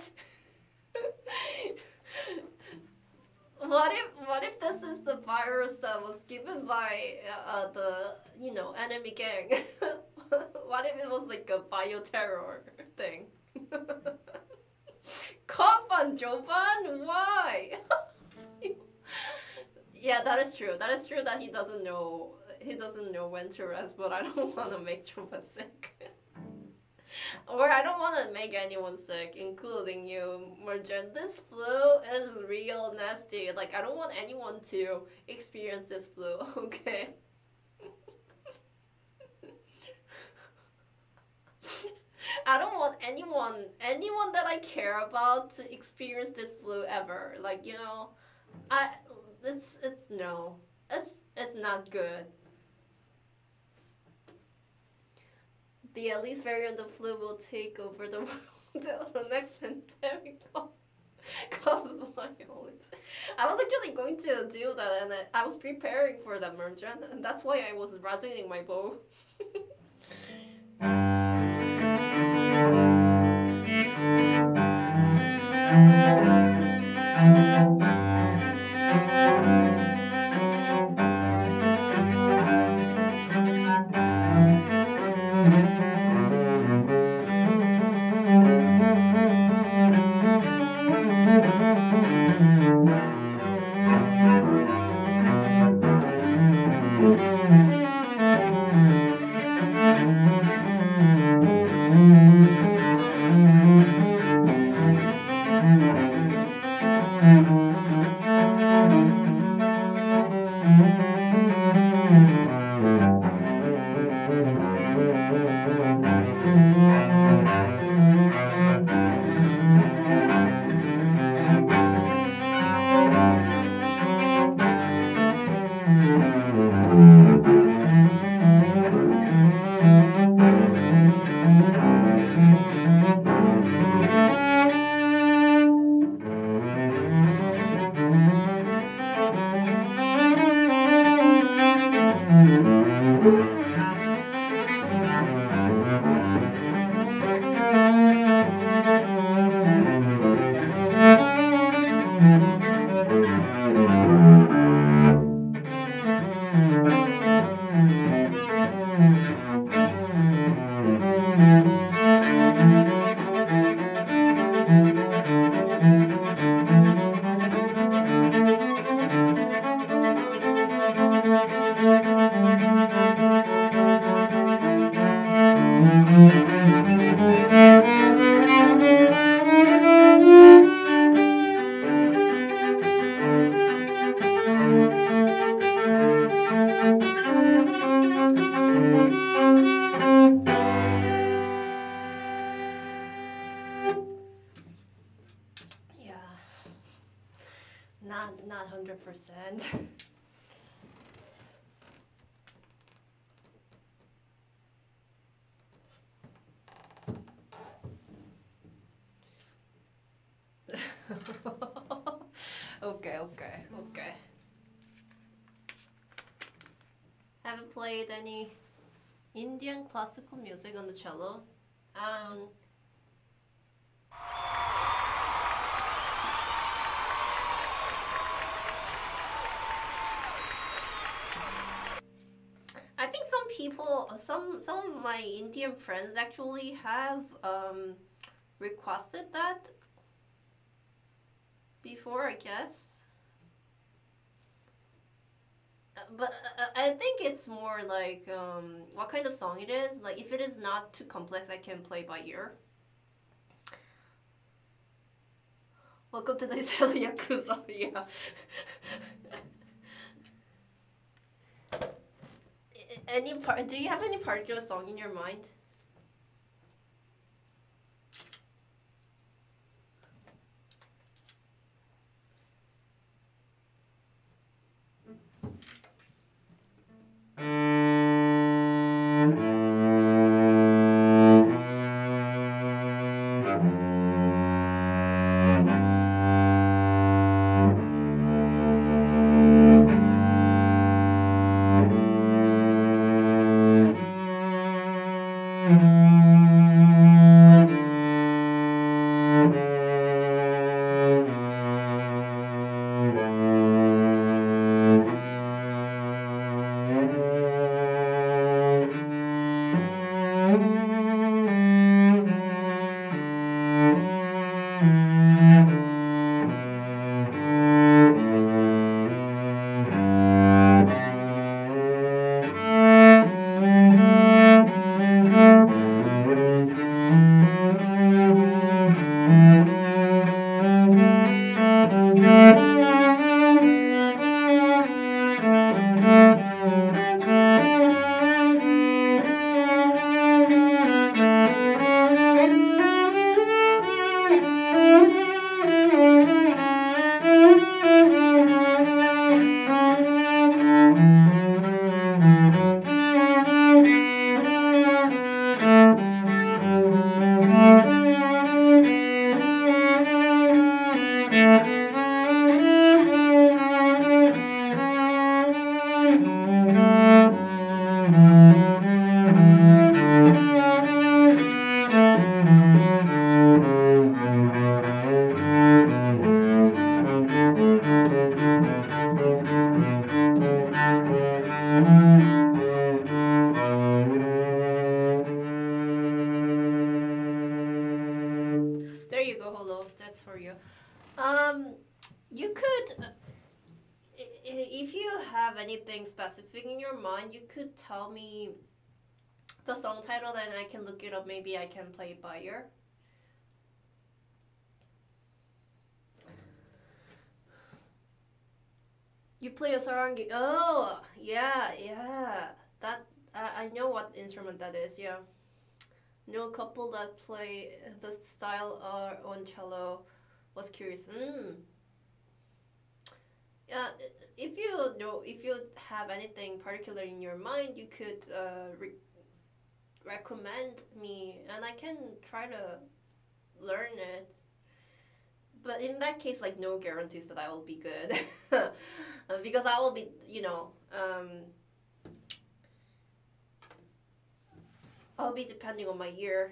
What if this is the virus that was given by the enemy gang? What if it was like a bioterror thing? Cough on Joban? Why? Yeah, that is true. That is true that he doesn't know when to rest, but I don't want to make Joban sick. Or I don't want to make anyone sick, including you, Merjan. This flu is real nasty. Like, I don't want anyone to experience this flu, okay? I don't want anyone that I care about to experience this flu ever. Like, it's no. It's not good. The at least variant of flu will take over the world until the next pandemic causes violence. I was actually going to do that, and I was preparing for that, Merjan, and that's why I was raising my bow. 100%. Okay, okay, okay. Haven't played any Indian classical music on the cello. Um, I think some people, some of my Indian friends actually have requested that before, I guess. But I think it's more like what kind of song it is. Like if it is not too complex, I can play by ear. Welcome to the Isle Yakuza. Yeah. Any part? Do you have any particular song in your mind? There you go, Holo. That's for you. You could, if you have anything specific in your mind, you could tell me the song title, and I can look it up. Maybe I can play it by ear. You play a sarangi. Oh, yeah, yeah. That I know what instrument that is. Yeah. Know a couple that play the style on cello. Was curious. If you know, if you have anything particular in your mind, you could recommend me, and I can try to learn it. But in that case, like no guarantees that I will be good, because I will be, I'll be depending on my ear.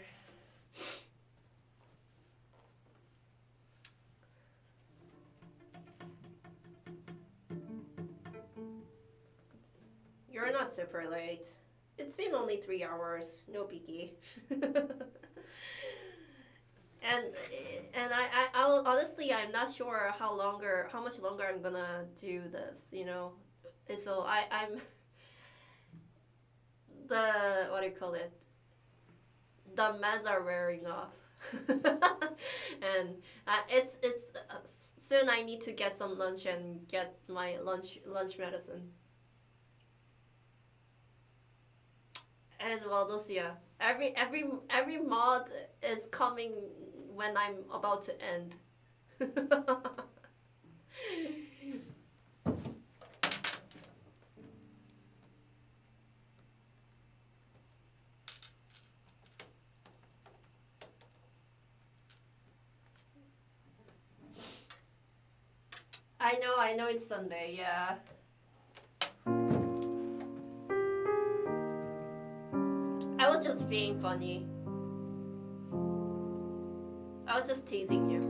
You're not super late. It's been only 3 hours. No biggie. and I'll honestly, I'm not sure how much longer I'm gonna do this. And so I'm the what do you call it? The meds are wearing off, and soon I need to get some lunch and get my lunch medicine. And Valdosia, every mod is coming when I'm about to end. I know it's Sunday, yeah. I was just being funny. I was just teasing you.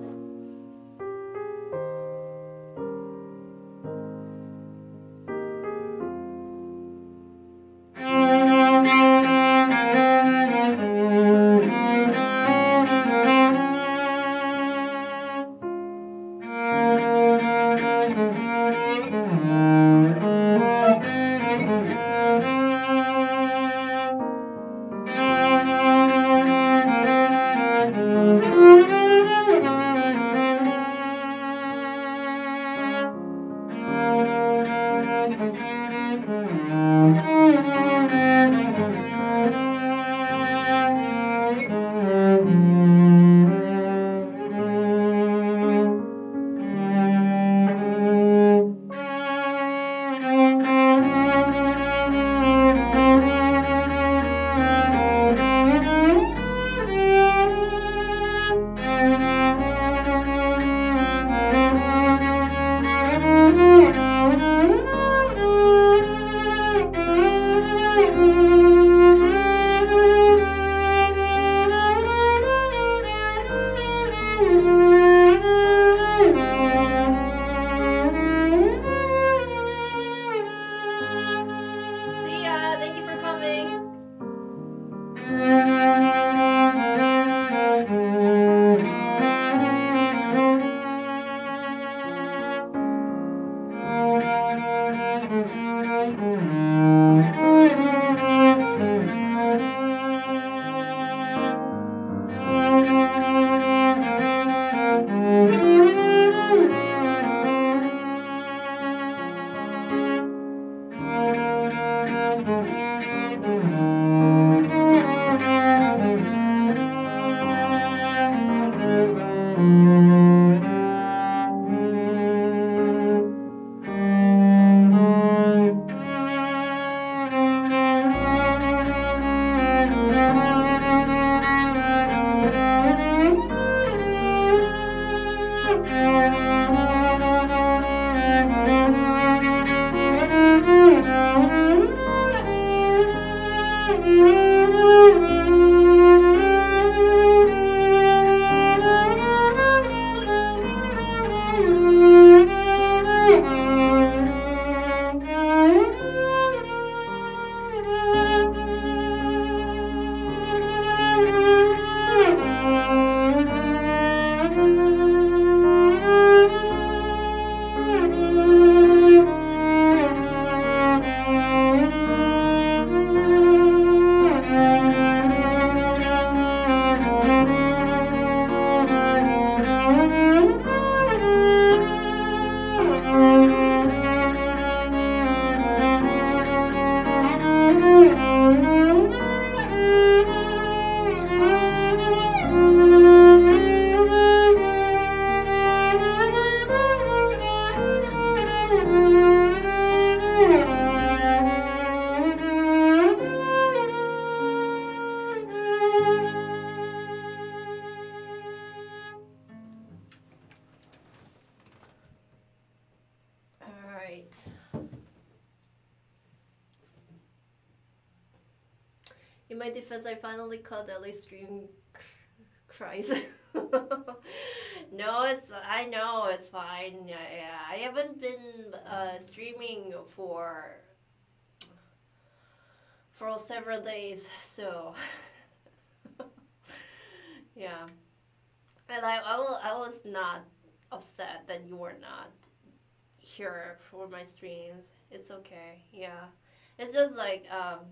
See ya. Thank you for coming. Alright. In my defense, I finally caught Ellie stream cries. No, I know it's fine. Yeah, I haven't been streaming for several days, so yeah. And I was not upset that you were not here for my streams. It's okay. Yeah, it's just like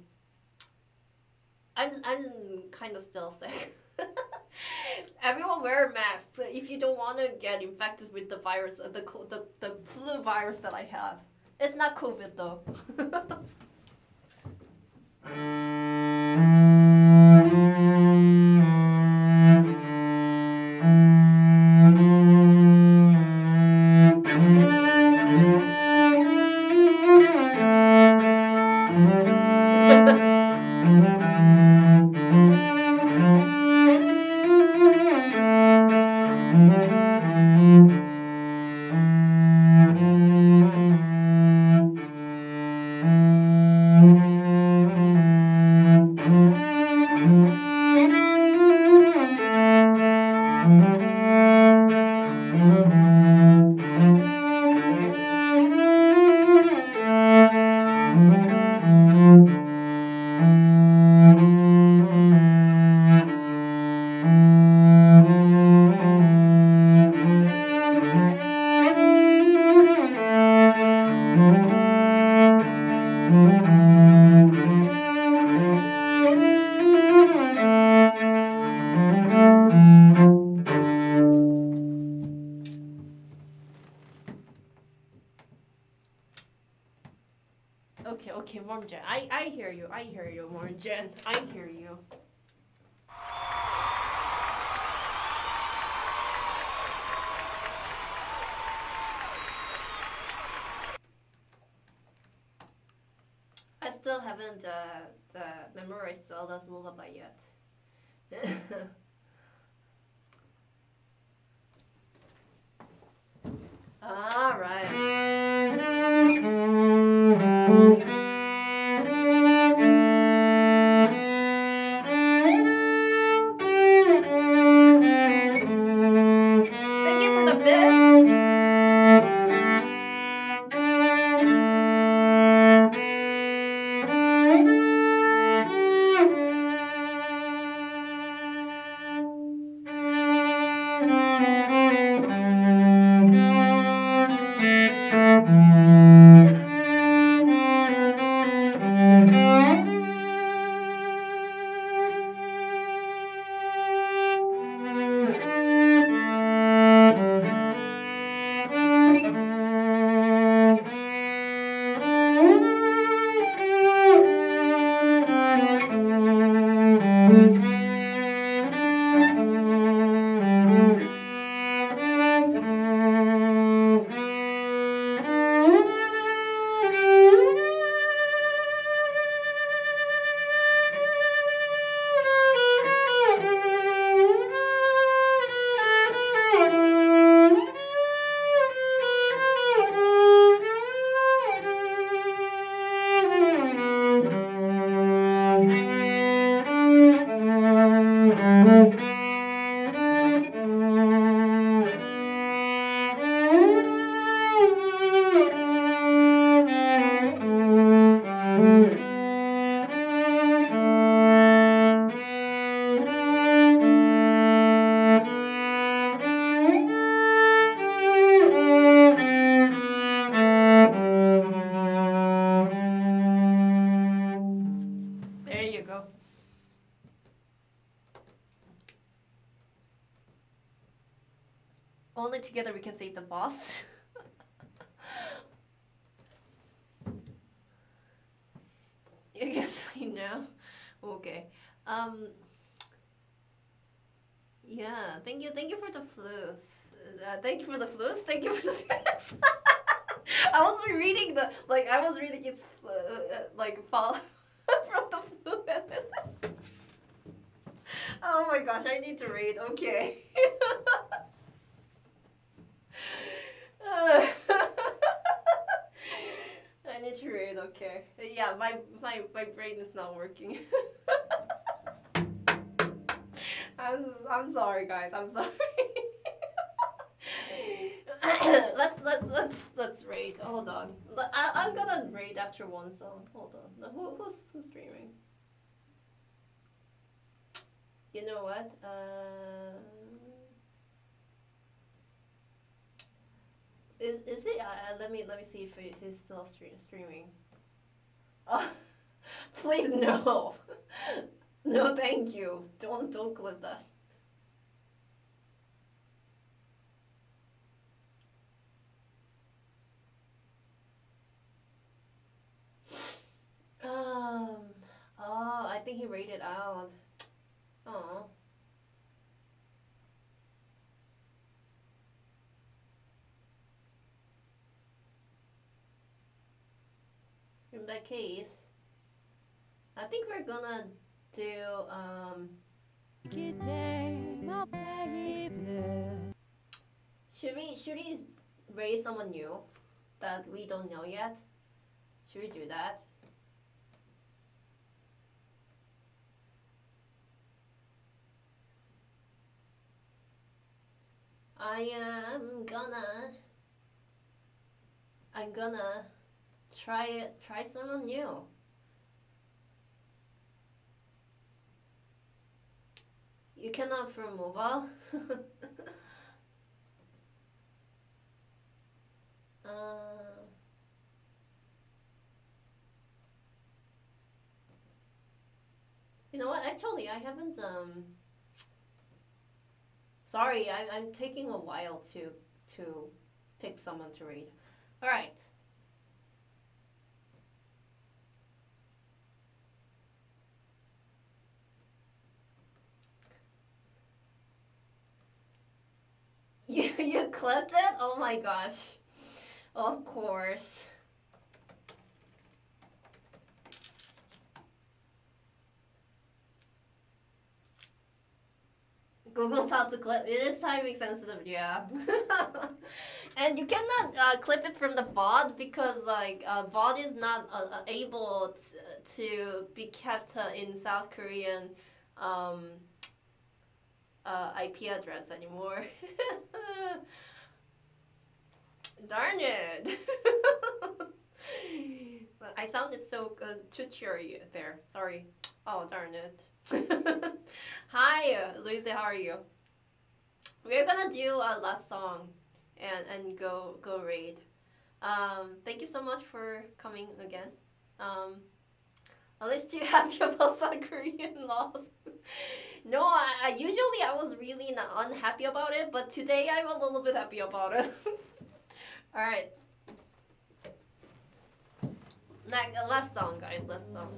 I'm kind of still sick. Everyone wear masks if you don't want to get infected with the virus, the flu virus that I have. It's not COVID though. Okay, Mormon. I hear you. I hear you, Mormon. I hear you. I still haven't memorized Zelda's lullaby yet. All right. Thank you for the bits. There you go. Only together we can save the boss. You guess I know. Okay. Yeah. Thank you for the flutes. Thank you for the flutes. Thank you for the flutes. I was reading its fall from the flute. Oh my gosh! I need to read. Okay. I need to read, okay. Yeah, my brain is not working. I'm sorry guys, I'm sorry. let's rate. Hold on. I'm gonna rate after one song. Hold on. Who's streaming? You know what? Is it? Let me see if he's still streaming. Oh, please no, no, thank you. Don't clip that. Oh, I think he rated out. Oh. In that case, I think we're gonna do should we raise someone new that we don't know yet? Should we do that? I'm gonna try someone new. You cannot from mobile. You know what? Actually, I haven't Sorry, I'm taking a while to pick someone to read. All right. clipped it? Oh my gosh. Of course. Google's how to clip. It is timing sensitive, yeah. And you cannot clip it from the VOD because like VOD is not able to be kept in South Korean IP address anymore. Darn it! I sounded so too cheery there. Sorry. Oh darn it. Hi, Lucy. How are you? We're gonna do a last song and go raid. Thank you so much for coming again. At least you're happy about South Korean laws. No, I usually I was really not unhappy about it, but today I'm a little bit happy about it. All right. Next, last song, guys. Last song.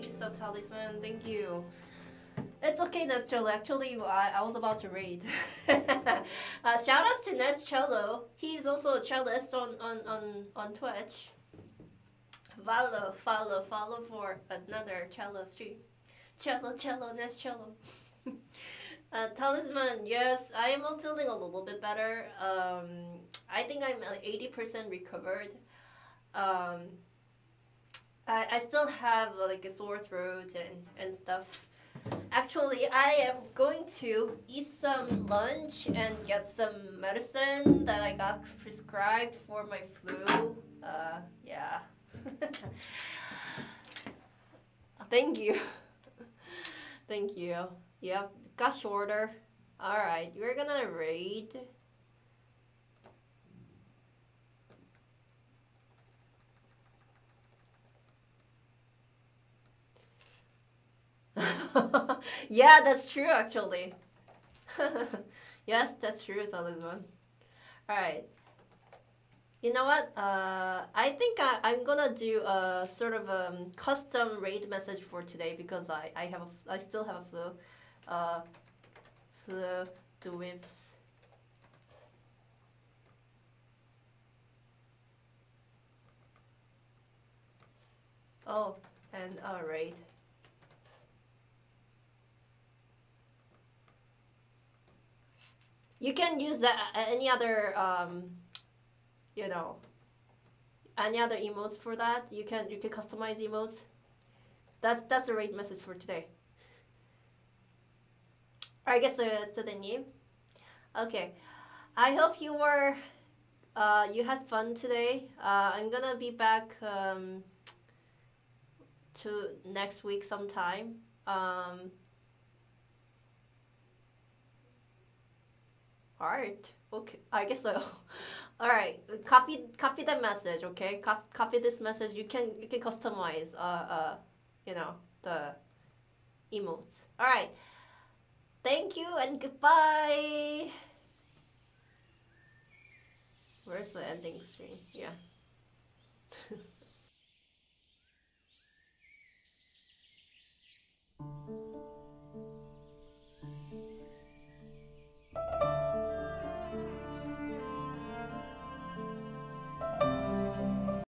Issa Talisman. Thank you. It's okay, Nestcello. Actually, I was about to read. Shout outs to Nestcello. He's also a cellist on Twitch. Follow for another cello stream. Cello, Nestcello. Talisman, yes, I am feeling a little bit better. I think I'm 80% recovered. I still have like a sore throat and stuff. Actually, I am going to eat some lunch and get some medicine that I got prescribed for my flu. Yeah. Thank you. Thank you. Yep, got shorter. Alright, we're gonna raid. Yeah, that's true actually. Yes, that's true, Talisman. Alright. You know what? I think I'm gonna do a sort of custom raid message for today because I still have a flu. Flu dwips. Oh, and raid. You can use that any other you know, any other emotes for that. You can customize emotes. That's the right message for today. I guess the name. Okay, I hope you were you had fun today. I'm gonna be back to next week sometime. Alright, okay, I guess so. Alright, copy the message, okay? Copy this message. You can customize you know, the emotes. Alright. Thank you and goodbye. Where's the ending screen? Yeah.